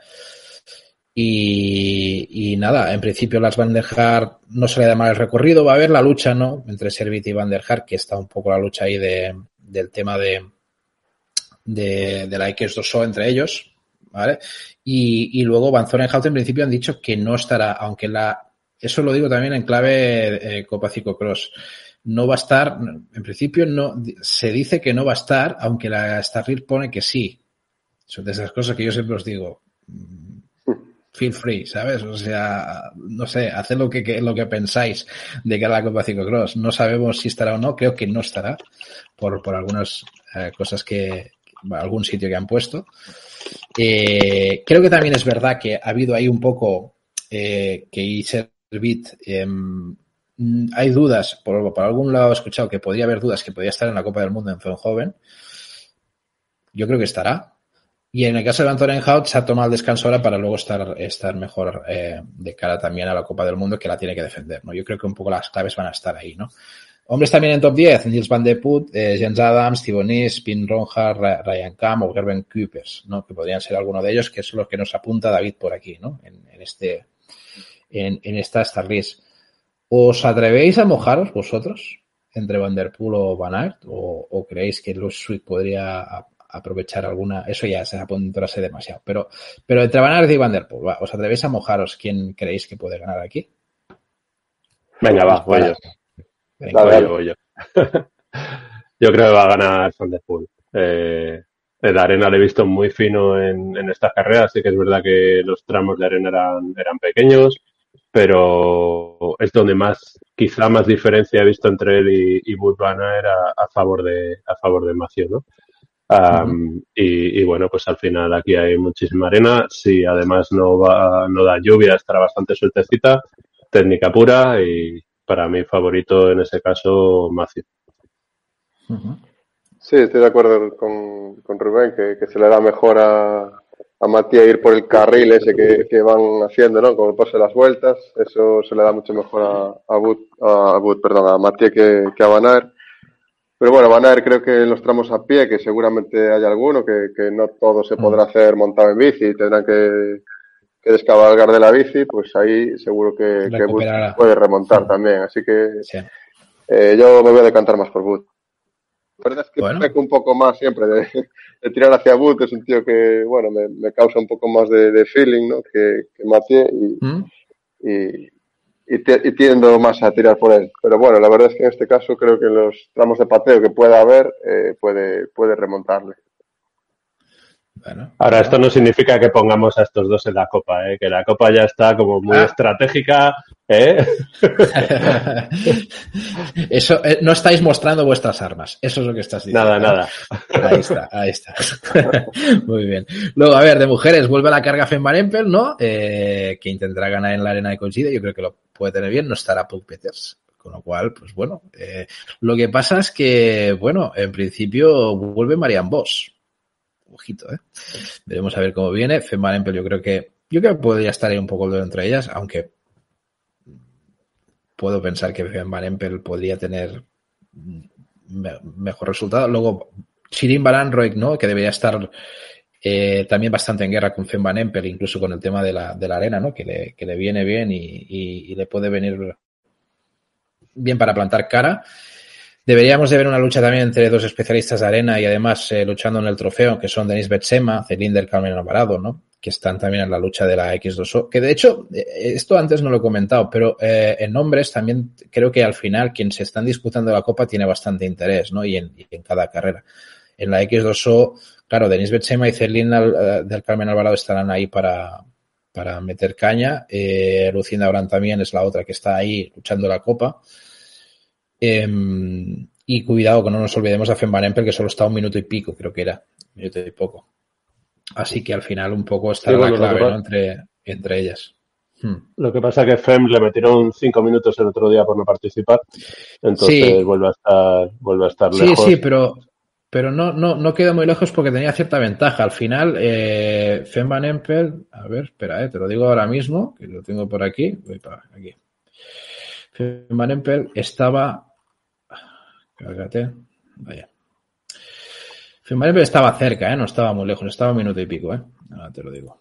y, y nada, en principio las Van der Haar no se le da mal el recorrido. Va a haber la lucha, ¿no? Entre Servit y Van der Haar, que está un poco la lucha ahí de, del tema de, de, de la X dos O entre ellos, ¿vale? Y, y luego Van Zorenhout en principio han dicho que no estará, aunque la, eso lo digo también en clave eh, Copa Ciclocross. No va a estar, en principio no, se dice que no va a estar, aunque la Starreel pone que sí. Son de esas cosas que yo siempre os digo. Feel free, ¿sabes? O sea, no sé, haced lo que, que, lo que pensáis de cara a la Copa Ciclocross. No sabemos si estará o no, creo que no estará, por, por algunas eh, cosas que, algún sitio que han puesto. Eh, creo que también es verdad que ha habido ahí un poco eh, que Iservit, eh, hay dudas, por, por algún lado he escuchado que podría haber dudas que podría estar en la Copa del Mundo en Zonhoven. Yo creo que estará. Y en el caso de Van Zorenhout se ha tomado el descanso ahora para luego estar, estar mejor eh, de cara también a la Copa del Mundo, que la tiene que defender, ¿no? Yo creo que un poco las claves van a estar ahí, ¿no? Hombres también en top diez, Niels Van de Poel, eh, Jens Adams, Thibonis, Pin Ronja, Ryan Kamp o Gerben Kuipers, ¿no? Que podrían ser alguno de ellos, que son los que nos apunta David por aquí, ¿no? En, en este, en, en esta Star Race. ¿Os atrevéis a mojaros vosotros entre Van der Poel o Van Aert? ¿O, o creéis que Lewis Swift podría a, aprovechar alguna? Eso ya se apuntarse demasiado. Pero, pero entre Van Aert y Van der Poel, ¿va? ¿Os atrevéis a mojaros? ¿Quién creéis que puede ganar aquí? Venga, va, voy yo. Venga, voy yo, voy yo. Yo creo que va a ganar Van der Poel. Eh, la arena le he visto muy fino en, en estas carreras. Sí que es verdad que los tramos de arena eran, eran pequeños, pero es donde más, quizá más diferencia he visto entre él y, y Wout van Aert a, a favor de a favor de Mathieu, ¿no? Um, uh-huh. y, y bueno, pues al final aquí hay muchísima arena. Si además no va, no da lluvia, estará bastante sueltecita, técnica pura y para mí favorito en ese caso Mathieu. Uh-huh. Sí, estoy de acuerdo con, con Rubén que, que se le da mejor a, a Mathieu ir por el carril ese que, que van haciendo, ¿no? Como pase las vueltas, eso se le da mucho mejor a, a Wout, a, a Wout, perdón, a Mathieu que, que a Van Aert. Pero bueno, Van Aert creo que en los tramos a pie, que seguramente hay alguno, que, que no todo se podrá hacer montado en bici y tendrán que, que descabalgar de la bici, pues ahí seguro que, que Wout puede remontar sí. también. Así que sí. eh, yo me voy a decantar más por Wout. La verdad es que bueno. peco un poco más siempre de, de tirar hacia Wout, es un tío que, bueno, me, me causa un poco más de, de feeling, ¿no? Que, que Mathieu y, ¿Mm? y, y, te, y tiendo más a tirar por él. Pero bueno, la verdad es que en este caso creo que en los tramos de pateo que pueda haber, eh, puede, puede remontarle. Bueno, ahora, esto no significa que pongamos a estos dos en la Copa, ¿eh? Que la Copa ya está como muy ah. estratégica, ¿eh? Eso, eh, no estáis mostrando vuestras armas, eso es lo que estás diciendo. Nada, ¿no? nada. Ahí está, ahí está. Muy bien. Luego, a ver, de mujeres, vuelve a la carga Fem Van Empel, ¿no? Eh, que intentará ganar en la arena de Cogide, yo creo que lo puede tener bien, no estará Puk Peters. Con lo cual, pues bueno, eh, lo que pasa es que, bueno, en principio vuelve Marianne Vos. Ojito, ¿eh? Veremos a ver cómo viene. Fem Van Empel yo creo que yo creo que podría estar ahí un poco entre ellas, aunque puedo pensar que Fem Van Empel podría tener me- mejor resultado. Luego, Shirin Van Anrooij, ¿no? Que debería estar eh, también bastante en guerra con Fem Van Empel, incluso con el tema de la, de la arena, ¿no? Que le, que le viene bien y, y, y le puede venir bien para plantar cara. Deberíamos de ver una lucha también entre dos especialistas de arena y además eh, luchando en el trofeo, que son Denis Betsema, Celinder, Carmen Alvarado, ¿no? Que están también en la lucha de la X dos O. Que de hecho, esto antes no lo he comentado, pero eh, en hombres también creo que al final quien se están disputando la Copa tiene bastante interés, ¿no? Y en, y en cada carrera. En la X dos O, claro, Denis Betsema y Celinder del Carmen Alvarado estarán ahí para, para meter caña. Eh, Lucinda Brand también es la otra que está ahí luchando la Copa. Eh, y cuidado que no nos olvidemos a Fem Van Empel, que solo está un minuto y pico, creo que era, un minuto y poco. Así que al final un poco está sí, bueno, la clave, ¿no? entre, entre ellas. Hmm. Lo que pasa es que F E M le metieron cinco minutos el otro día por no participar, entonces sí. vuelve a estar, vuelve a estar sí, lejos. Sí, sí, pero, pero no, no, no quedó muy lejos porque tenía cierta ventaja. Al final, eh, Fem Van Empel, a ver, espera, eh, te lo digo ahora mismo, que lo tengo por aquí, voy para aquí. Fem Van Empel estaba, cárgate, vaya. Fem Van Empel estaba cerca, eh, no estaba muy lejos, estaba un minuto y pico, eh, ahora te lo digo.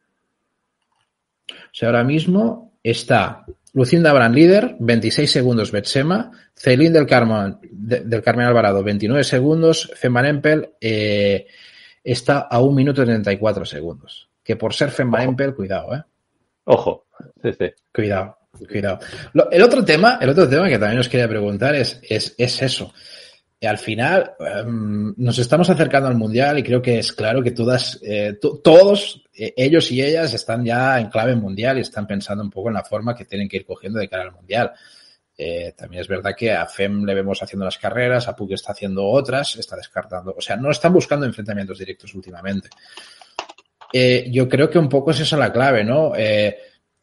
O sea, ahora mismo está Lucinda Brand líder, veintiséis segundos Betsema, Celine del Carmen, de, del Carmen Alvarado, veintinueve segundos, Fem Van Empel eh, está a un minuto y treinta y cuatro segundos. Que por ser Fem Van Empel, cuidado, ¿eh? Ojo, sí, sí. Cuidado, cuidado. Lo, el otro tema, el otro tema que también os quería preguntar es, es, es eso. Y al final um, nos estamos acercando al Mundial y creo que es claro que todas, eh, to, todos, eh, ellos y ellas están ya en clave mundial y están pensando un poco en la forma que tienen que ir cogiendo de cara al Mundial. Eh, también es verdad que a F E M le vemos haciendo las carreras, a Puig está haciendo otras, está descartando. O sea, no están buscando enfrentamientos directos últimamente. Eh, yo creo que un poco es esa la clave, ¿no? Eh,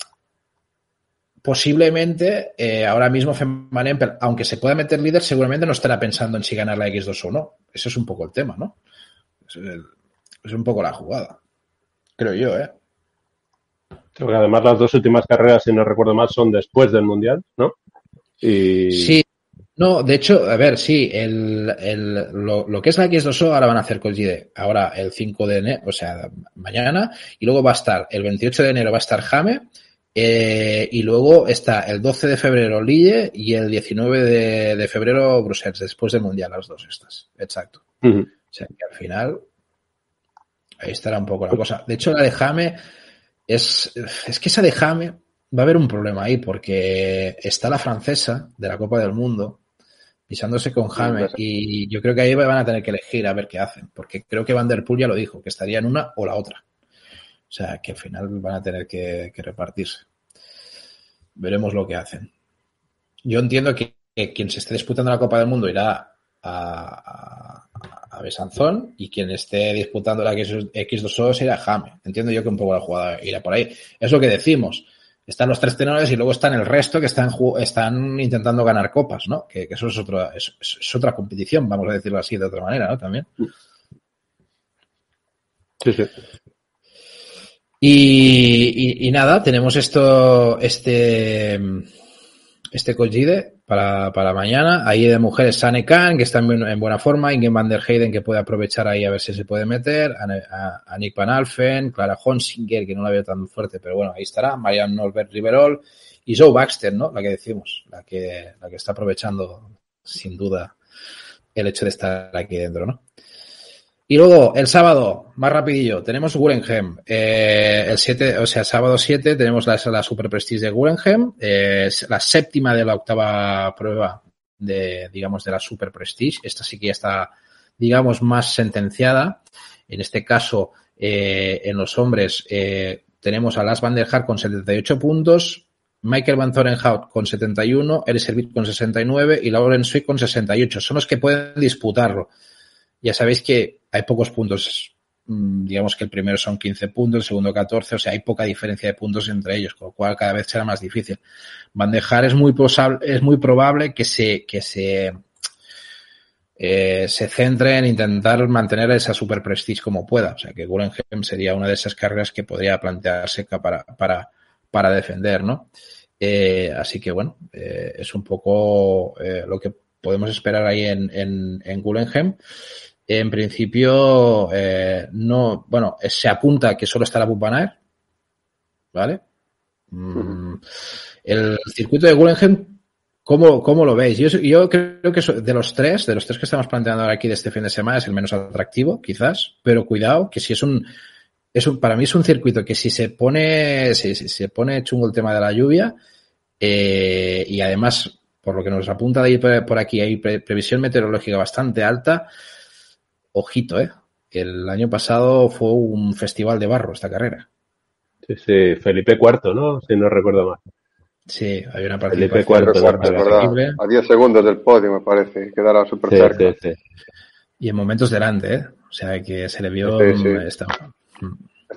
Posiblemente, eh, ahora mismo Fem Van Empel, aunque se pueda meter líder, seguramente no estará pensando en si ganar la equis dos o no. Eso es un poco el tema, ¿no? Es, el, es un poco la jugada. Creo yo, ¿eh? Creo que además las dos últimas carreras, si no recuerdo mal, son después del Mundial, ¿no? Y... Sí. No, de hecho, a ver, sí, el, el, lo, lo que es la equis dos o ahora van a hacer Colgide. Ahora el cinco de enero, o sea, mañana, y luego va a estar, el veintiocho de enero va a estar Jame. Eh, y luego está el doce de febrero Lille y el diecinueve de, de febrero Bruselas, después del Mundial, las dos estas. Exacto. Uh-huh. O sea que al final ahí estará un poco la cosa. De hecho, la de Jame es, es que esa de Jame va a haber un problema ahí porque está la francesa de la Copa del Mundo pisándose con Jame y yo creo que ahí van a tener que elegir a ver qué hacen, porque creo que Van der Poel ya lo dijo, que estaría en una o la otra. O sea, que al final van a tener que, que repartirse. Veremos lo que hacen. Yo entiendo que, que quien se esté disputando la Copa del Mundo irá a, a, a Besanzón y quien esté disputando la equis dos o irá a Jame. Entiendo yo que un poco la jugada irá por ahí. Es lo que decimos. Están los tres tenores y luego están el resto que están, están intentando ganar copas, ¿no? Que, que eso es, otro, es, es otra competición, vamos a decirlo así de otra manera, ¿no? También. Sí, sí. Y, y, y nada, tenemos esto, este, este Colgide para, para mañana. Ahí de mujeres Sane Khan, que está en, en buena forma, Ingen van der Heyden, que puede aprovechar ahí a ver si se puede meter, a, a, a Nick Van Alphen, Clara Honsinger, que no la veo tan fuerte, pero bueno, ahí estará, Marianne Norbert Riverol y Zoe Baxter, ¿no? La que decimos, la que, la que está aprovechando sin duda el hecho de estar aquí dentro, ¿no? Y luego, el sábado, más rapidillo, tenemos Guggenheim. Eh, el siete, o sea, sábado siete tenemos la, la Super Prestige de Guggenheim, eh, la séptima de la octava prueba de, digamos, de la Super Prestige. Esta sí que ya está, digamos, más sentenciada. En este caso, eh, en los hombres, eh, tenemos a Lars van der Haar con setenta y ocho puntos, Michael Van Zorenhout con setenta y uno, Erik Servit con sesenta y nueve y Lauren Swick con sesenta y ocho. Son los que pueden disputarlo. Ya sabéis que hay pocos puntos, digamos que el primero son quince puntos, el segundo catorce, o sea, hay poca diferencia de puntos entre ellos, con lo cual cada vez será más difícil. Van der Haar es muy probable, es muy probable que se, que se, eh, se centre en intentar mantener esa Super Prestige como pueda, o sea, que Guggenheim sería una de esas carreras que podría plantearse para, para, para defender, ¿no? Eh, así que bueno, eh, es un poco eh, lo que podemos esperar ahí en, en, en Guggenheim. En principio, eh, no, bueno, se apunta que solo estará Wout van Aert, ¿vale? Mm, el circuito de Guggenheim, ¿cómo, cómo lo veis? Yo, yo creo que de los tres, de los tres que estamos planteando ahora aquí de este fin de semana, es el menos atractivo, quizás, pero cuidado, que si es un, es un, para mí es un circuito que si se pone, si, si se pone chungo el tema de la lluvia, eh, y además, por lo que nos apunta de ahí por aquí, hay pre, previsión meteorológica bastante alta. Ojito, ¿eh? El año pasado fue un festival de barro esta carrera. Sí, sí, Felipe cuarto, ¿no? Si no recuerdo mal. Sí, hay una participación. Felipe cuarto, cuarto ¿verdad? A diez segundos del podio, me parece, quedará súper sí, cerca. Sí, sí. Y en momentos delante, ¿eh? O sea, que se le vio... Sí, sí. Esta...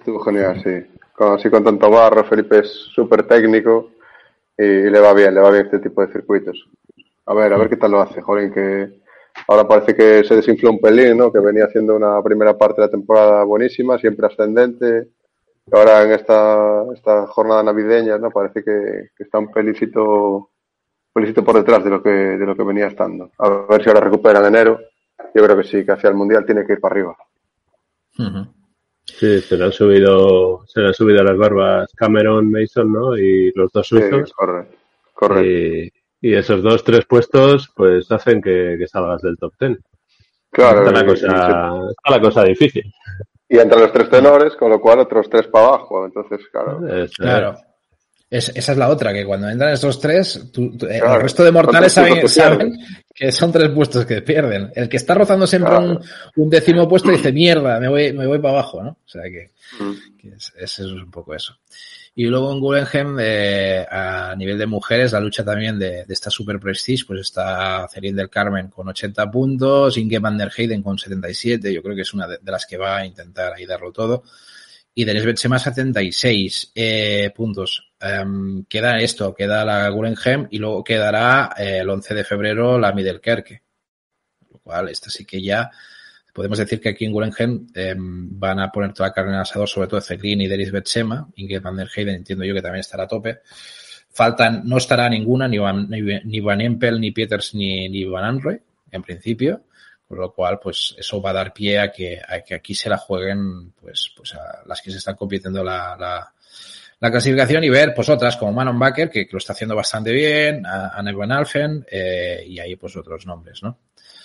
Estuvo genial, sí. Con, así con tanto barro, Felipe es súper técnico y, y le va bien, le va bien este tipo de circuitos. A ver, a ver qué tal lo hace, joder, que ahora parece que se desinfló un pelín, ¿no? Que venía haciendo una primera parte de la temporada buenísima, siempre ascendente. Ahora en esta, esta jornada navideña, ¿no? Parece que, que está un pelicito, pelicito por detrás de lo que, de lo que venía estando. A ver si ahora recupera en enero. Yo creo que sí, que hacia el Mundial tiene que ir para arriba. Uh-huh. Sí, se le han subido, se le han subido las barbas Cameron Mason, ¿no? Y los dos suizos. Sí, correcto. Correcto. Y, y esos dos, tres puestos, pues hacen que, que salgas del top ten. Claro. Está la y, cosa, y se... está la cosa difícil. Y entre los tres tenores, con lo cual otros tres para abajo. Entonces, claro. Es, claro. Es, esa es la otra, que cuando entran estos tres, tú, tú, claro, el resto de mortales saben, saben que son tres puestos que pierden. El que está rozando siempre claro. un, un décimo puesto dice, mierda, me voy, me voy para abajo, ¿no? O sea que, mm. que es, es, es un poco eso. Y luego en Guggenheim, eh, a nivel de mujeres, la lucha también de, de esta Super Prestige, pues está Celine del Carmen con ochenta puntos, Inge van der Heyden con setenta y siete, yo creo que es una de, de las que va a intentar ahí darlo todo. Y Denise Betsema setenta y seis eh, puntos. Um, queda esto, queda la Guggenheim y luego quedará eh, el once de febrero la Middelkerke. Lo cual, esta sí que ya podemos decir que aquí en Guggenheim eh, van a poner toda la carne en el asador, sobre todo Celine y Denise Betsema. Inge van der Heyden entiendo yo que también estará a tope. Faltan, no estará ninguna, ni Van, ni, ni Van Empel, ni Pieters, ni, ni Van Anrooy, en principio. Con lo cual, pues eso va a dar pie a que, a que aquí se la jueguen, pues, pues a las que se están compitiendo la, la, la clasificación y ver, pues otras como Manon Bakker, que, que lo está haciendo bastante bien, a Anne van Alphen, eh, y ahí pues otros nombres, ¿no?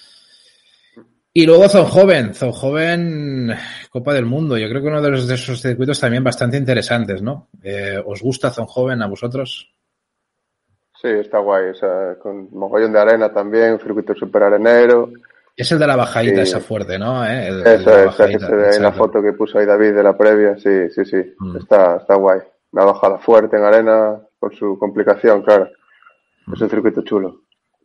Y luego Zonhoven, Zonhoven, Copa del Mundo. Yo creo que uno de, los, de esos circuitos también bastante interesantes, ¿no? Eh, ¿Os gusta Zonhoven a vosotros? Sí, está guay, o sea, con mogollón de arena también, un circuito súper arenero. Es el de la bajadita, sí. Esa fuerte, ¿no? ¿Eh? El, Eso es, esa que se ve en la foto que puso ahí David de la previa, sí, sí, sí, mm. está, está guay. Una bajada fuerte en arena, por su complicación, claro. Mm. Es un circuito chulo.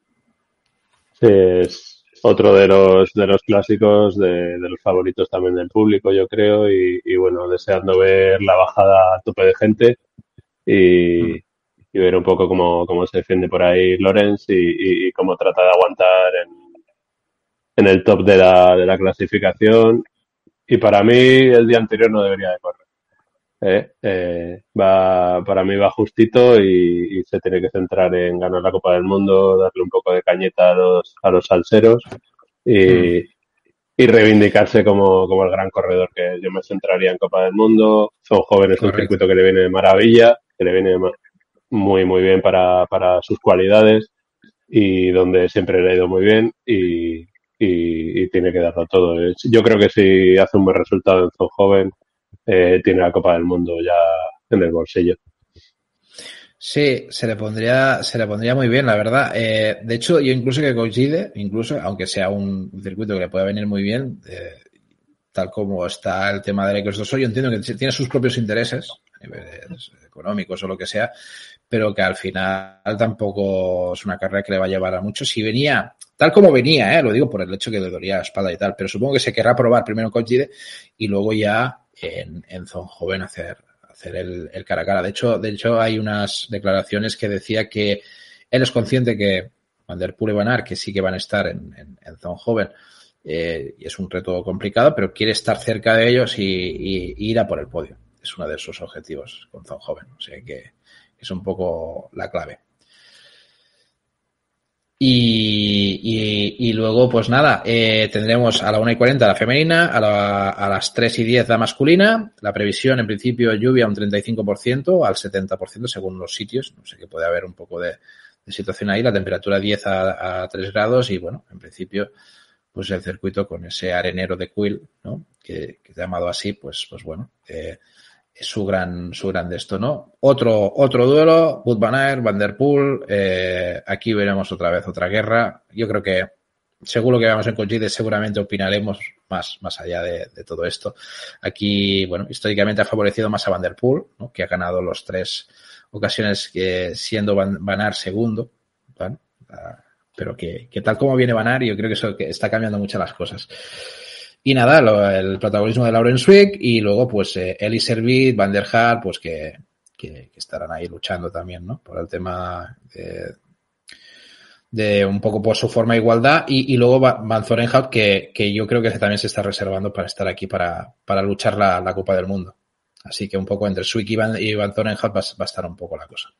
Sí, es otro de los de los clásicos, de, de los favoritos también del público, yo creo, y, y bueno, deseando ver la bajada a tope de gente y, mm. y ver un poco cómo, cómo se defiende por ahí Lorenz y, y, y cómo trata de aguantar en en el top de la, de la clasificación, y para mí el día anterior no debería de correr. Eh, eh, va, para mí va justito y, y se tiene que centrar en ganar la Copa del Mundo, darle un poco de cañeta a los, a los salseros y, mm. y reivindicarse como, como el gran corredor que yo me centraría en Copa del Mundo. Son jóvenes, es un circuito que le viene de maravilla, que le viene muy, muy bien para, para sus cualidades y donde siempre le ha ido muy bien y Y, y tiene que darlo todo. Yo creo que si hace un buen resultado en Zonhoven, eh, tiene la Copa del Mundo ya en el bolsillo. Sí, se le pondría, se le pondría muy bien, la verdad. Eh, de hecho, yo incluso que coincide, incluso, aunque sea un circuito que le pueda venir muy bien, eh, tal como está el tema del X dos O, yo entiendo que tiene sus propios intereses, a niveles económicos o lo que sea, pero que al final tampoco es una carrera que le va a llevar a mucho. Si venía, tal como venía, eh, lo digo por el hecho que le dolía la espalda y tal, pero supongo que se querrá probar primero en Cochide y luego ya en, en Zonhoven hacer, hacer el, el cara a cara. De hecho, de hecho, hay unas declaraciones que decía que él es consciente que Van der Poel y Van Aert, que sí que van a estar en, en, en Zonhoven, eh, y es un reto complicado, pero quiere estar cerca de ellos y, y, y ir a por el podio. Es uno de sus objetivos con Zonhoven. O sea que es un poco la clave. Y, y, y luego, pues nada, eh, tendremos a la una y cuarenta la femenina, a, la, a las tres y diez la masculina. La previsión, en principio, lluvia un treinta y cinco por ciento al setenta por ciento según los sitios. No sé, que puede haber un poco de, de situación ahí. La temperatura diez a, a tres grados y, bueno, en principio, pues el circuito con ese arenero de Quill, ¿no? Que, que llamado así, pues, pues bueno, eh, es su gran, su gran de esto, ¿no? Otro, otro duelo, Wout van Aert, Van der Poel, eh, aquí veremos otra vez otra guerra. Yo creo que, seguro que vamos en Cochide, seguramente opinaremos más, más allá de, de todo esto. Aquí, bueno, históricamente ha favorecido más a Van der Poel, ¿no? Que ha ganado los tres ocasiones que siendo Van, Van Aert segundo, ¿vale? Uh, pero que, que tal como viene Van Aert, yo creo que eso que está cambiando mucho las cosas. Y nada, lo, el protagonismo de Lauren Zwick y luego pues eh, Eli Servit, Van der Haar, pues que, que, que estarán ahí luchando también, ¿no? Por el tema de, de un poco por su forma de igualdad y, y luego Van Zorenhout que, que yo creo que también se está reservando para estar aquí para, para luchar la, la Copa del Mundo. Así que un poco entre Zwick y Van, y Van Zorenhout va, va a estar un poco la cosa.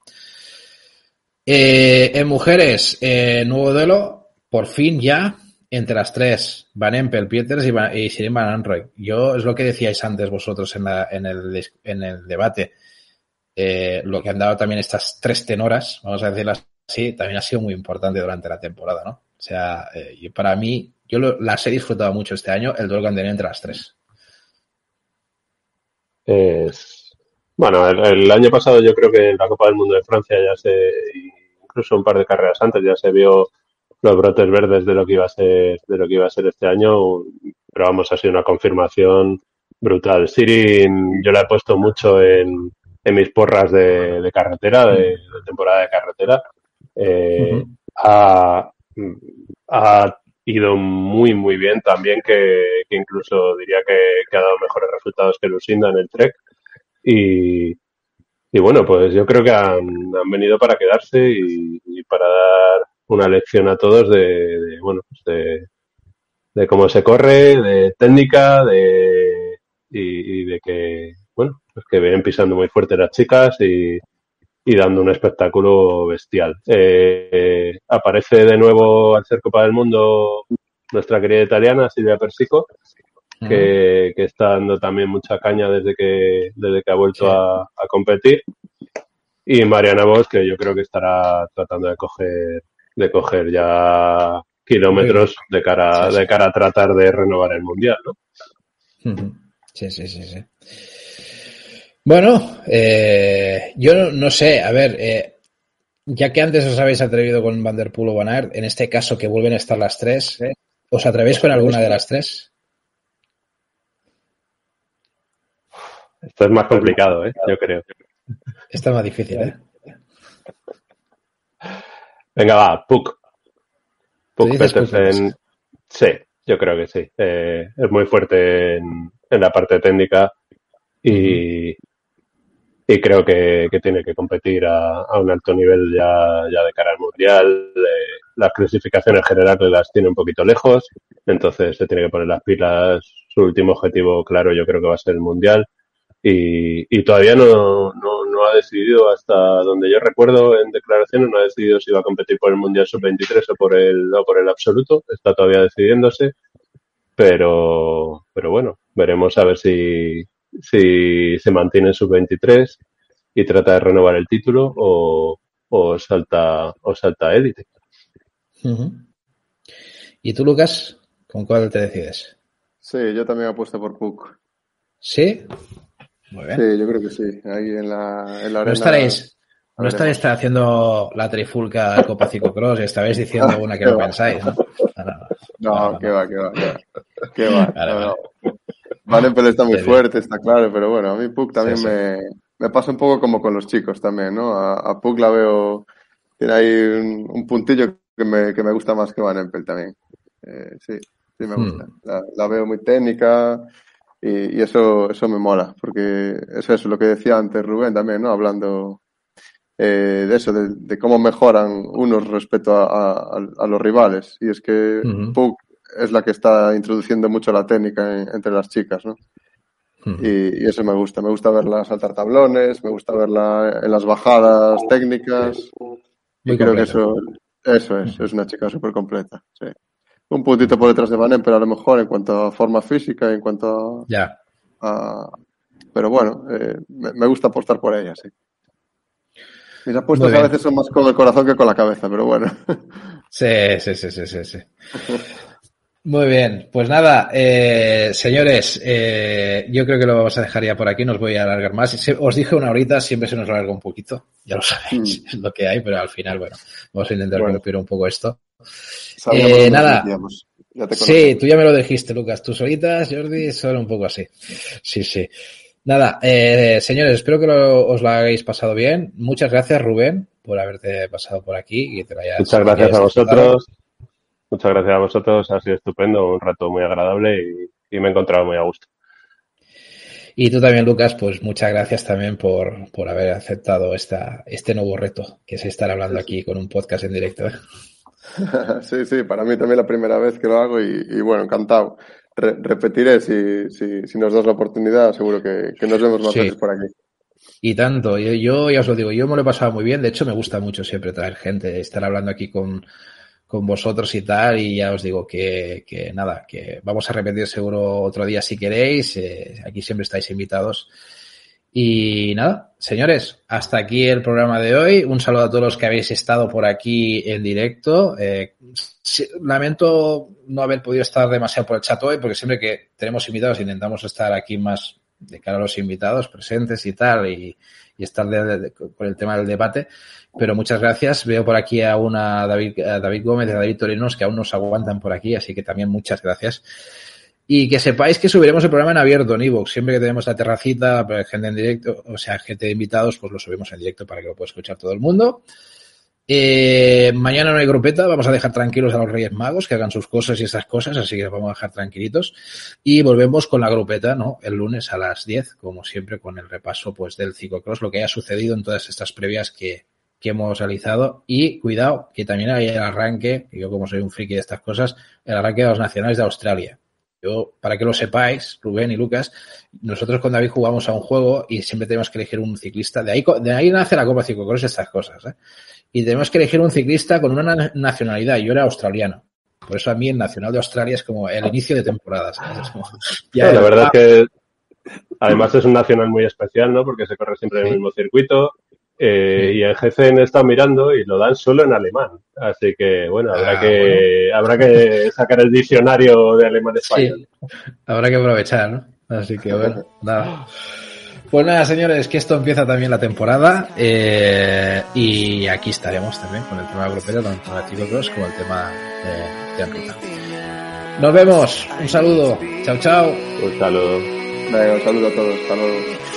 Eh, en mujeres, eh, nuevo duelo, por fin ya, entre las tres, Van Empel, Pieters y, Van, y Shirin Van Anrooy. Yo, es lo que decíais antes vosotros en, la, en, el, en el debate, eh, lo que han dado también estas tres tenoras, vamos a decirlas así, también ha sido muy importante durante la temporada, ¿no? O sea, eh, y para mí, yo lo, las he disfrutado mucho este año, el duelo que han tenido entre las tres. Es... Bueno, el, el año pasado yo creo que en la Copa del Mundo de Francia ya se, incluso un par de carreras antes, ya se vio los brotes verdes de lo que iba a ser, de lo que iba a ser este año, pero vamos, ha sido una confirmación brutal. Shirin, yo la he puesto mucho en, en mis porras de, de carretera, de, de temporada de carretera. Eh, uh-huh. ha, ha ido muy, muy bien también, que, que incluso diría que, que ha dado mejores resultados que Lucinda en el Trek. Y, y bueno, pues yo creo que han, han venido para quedarse y, y para dar una lección a todos de, de bueno, pues de, de cómo se corre, de técnica, de y, y de que, bueno, pues que vienen pisando muy fuerte las chicas y, y dando un espectáculo bestial. Eh, eh, aparece de nuevo al ser Copa del Mundo nuestra querida italiana Silvia Persico, que, que está dando también mucha caña desde que desde que ha vuelto sí. a, a competir, y Mariana Vos, que yo creo que estará tratando de coger de coger ya kilómetros de cara sí, sí. de cara a tratar de renovar el mundial, ¿no? Sí, sí, sí, sí. Bueno, eh, yo no, no sé, a ver, eh, ya que antes os habéis atrevido con Van der Poel o Van Aert, en este caso que vuelven a estar las tres, ¿eh? ¿Os atrevéis con alguna de las tres? Esto es más complicado, ¿eh? Yo creo. Esto es más difícil, ¿eh? Venga, va, Puck. Puck Petersen. Sí, yo creo que sí. Eh, es muy fuerte en, en la parte técnica y, uh-huh. y creo que, que tiene que competir a, a un alto nivel ya, ya de cara al mundial. Eh, las clasificaciones generales las tiene un poquito lejos, entonces se tiene que poner las pilas. Su último objetivo, claro, yo creo que va a ser el mundial. Y, y todavía no, no, no ha decidido, hasta donde yo recuerdo en declaraciones, no ha decidido si va a competir por el Mundial sub veintitrés o por el, o por el absoluto. Está todavía decidiéndose, pero, pero bueno, veremos a ver si, si se mantiene en sub veintitrés y trata de renovar el título o, o salta, o salta élite. Uh-huh. ¿Y tú, Lucas? ¿Con cuál te decides? Sí, yo también apuesto por Puck. ¿Sí? Muy bien. Sí, yo creo que sí. Ahí en la, en la arena. No estaréis, no estaréis haciendo la trifulca de Copa Ciclocross y estabais diciendo una que no pensáis, ¿no? No, no, no, no, que va, que va, que va. Que va. Vale, no, no. Van Empel está muy fuerte, está claro, pero bueno, a mí Puck también sí, sí. me, me pasa un poco como con los chicos también, ¿no? A, a Puck la veo, tiene ahí un, un puntillo que me, que me gusta más que Van Empel también. Eh, sí, sí me gusta. Hmm. La, la veo muy técnica. Y, y eso eso me mola, porque es eso lo que decía antes Rubén también, ¿no? Hablando eh, de eso, de, de cómo mejoran unos respecto a, a, a los rivales. Y es que uh-huh. Puck es la que está introduciendo mucho la técnica en, entre las chicas, ¿no? Uh-huh. Y, y eso me gusta. Me gusta verla saltar tablones, me gusta verla en las bajadas técnicas. Muy y creo completa. que eso, eso es, uh-huh. es una chica súper completa, sí. Un puntito por detrás de Van Empel, pero a lo mejor en cuanto a forma física, en cuanto a... Ya. a pero bueno, eh, me, me gusta apostar por ella, sí. Mis apuestas a veces son más con el corazón que con la cabeza, pero bueno. Sí, sí, sí, sí, sí. sí. Muy bien, pues nada, eh, señores, eh, yo creo que lo vamos a dejar ya por aquí, no os voy a alargar más. Os dije una horita, siempre se nos alarga un poquito, ya lo sabéis, mm. es lo que hay, pero al final, bueno, vamos a intentar bueno. romper un poco esto. Eh, nada, sí, tú ya me lo dijiste, Lucas, tú solitas, Jordi, son un poco así. Sí, sí. Nada, eh, señores, espero que lo, os lo hayáis pasado bien. Muchas gracias, Rubén, por haberte pasado por aquí y te lo hayas. Muchas gracias a vosotros. Muchas gracias a vosotros, ha sido estupendo, un rato muy agradable y, y me he encontrado muy a gusto. Y tú también, Lucas, pues muchas gracias también por, por haber aceptado esta, este nuevo reto, que es estar hablando Sí, sí. aquí con un podcast en directo. Sí, sí, para mí también la primera vez que lo hago y, y bueno, encantado. Re- repetiré si, si, si nos das la oportunidad, seguro que, que nos vemos más Sí. veces por aquí. Y tanto, yo, yo ya os lo digo, yo me lo he pasado muy bien, de hecho me gusta mucho siempre traer gente, estar hablando aquí con, con vosotros y tal, y ya os digo que, que nada, que vamos a repetir seguro otro día si queréis, eh, aquí siempre estáis invitados. Y nada, señores, hasta aquí el programa de hoy. Un saludo a todos los que habéis estado por aquí en directo. Eh, lamento no haber podido estar demasiado por el chat hoy, porque siempre que tenemos invitados intentamos estar aquí más de cara a los invitados presentes y tal, y, y estar de, de, de, con el tema del debate. Pero muchas gracias. Veo por aquí a una David, a David Gómez y a David Torinos que aún nos aguantan por aquí, así que también muchas gracias. Y que sepáis que subiremos el programa en abierto en iVoox. Siempre que tenemos la terracita, gente en directo, o sea, gente de invitados, pues lo subimos en directo para que lo pueda escuchar todo el mundo. Eh, mañana no hay grupeta, vamos a dejar tranquilos a los Reyes Magos, que hagan sus cosas y esas cosas, así que los vamos a dejar tranquilitos. Y volvemos con la grupeta, ¿no? El lunes a las diez, como siempre, con el repaso pues del ciclocross, lo que haya sucedido en todas estas previas que, que hemos realizado. Y cuidado, que también hay el arranque, que yo como soy un friki de estas cosas, el arranque de los nacionales de Australia. Yo, para que lo sepáis, Rubén y Lucas, nosotros con David jugamos a un juego y siempre tenemos que elegir un ciclista. De ahí, de ahí nace la Copa Ciclocross, estas cosas, ¿eh? Y tenemos que elegir un ciclista con una nacionalidad. Yo era australiano. Por eso a mí el nacional de Australia es como el inicio de temporada, ¿sabes? Como, ya no, era, la verdad ah, es que además es un nacional muy especial, ¿no? Porque se corre siempre en el mismo circuito. Eh, sí. Y el G C N está mirando y lo dan solo en alemán. Así que, bueno, habrá Ah, que bueno. habrá que sacar el diccionario de alemán-español. Sí, habrá que aprovechar, ¿no? Así que bueno, nada. Pues nada, señores, que esto empieza también la temporada eh, y aquí estaremos también con el tema de grupeta, tanto con el Ciclocross como el tema de, de Amrita. Nos vemos, un saludo, chao, chao. Un saludo. Venga, un saludo a todos, hasta luego.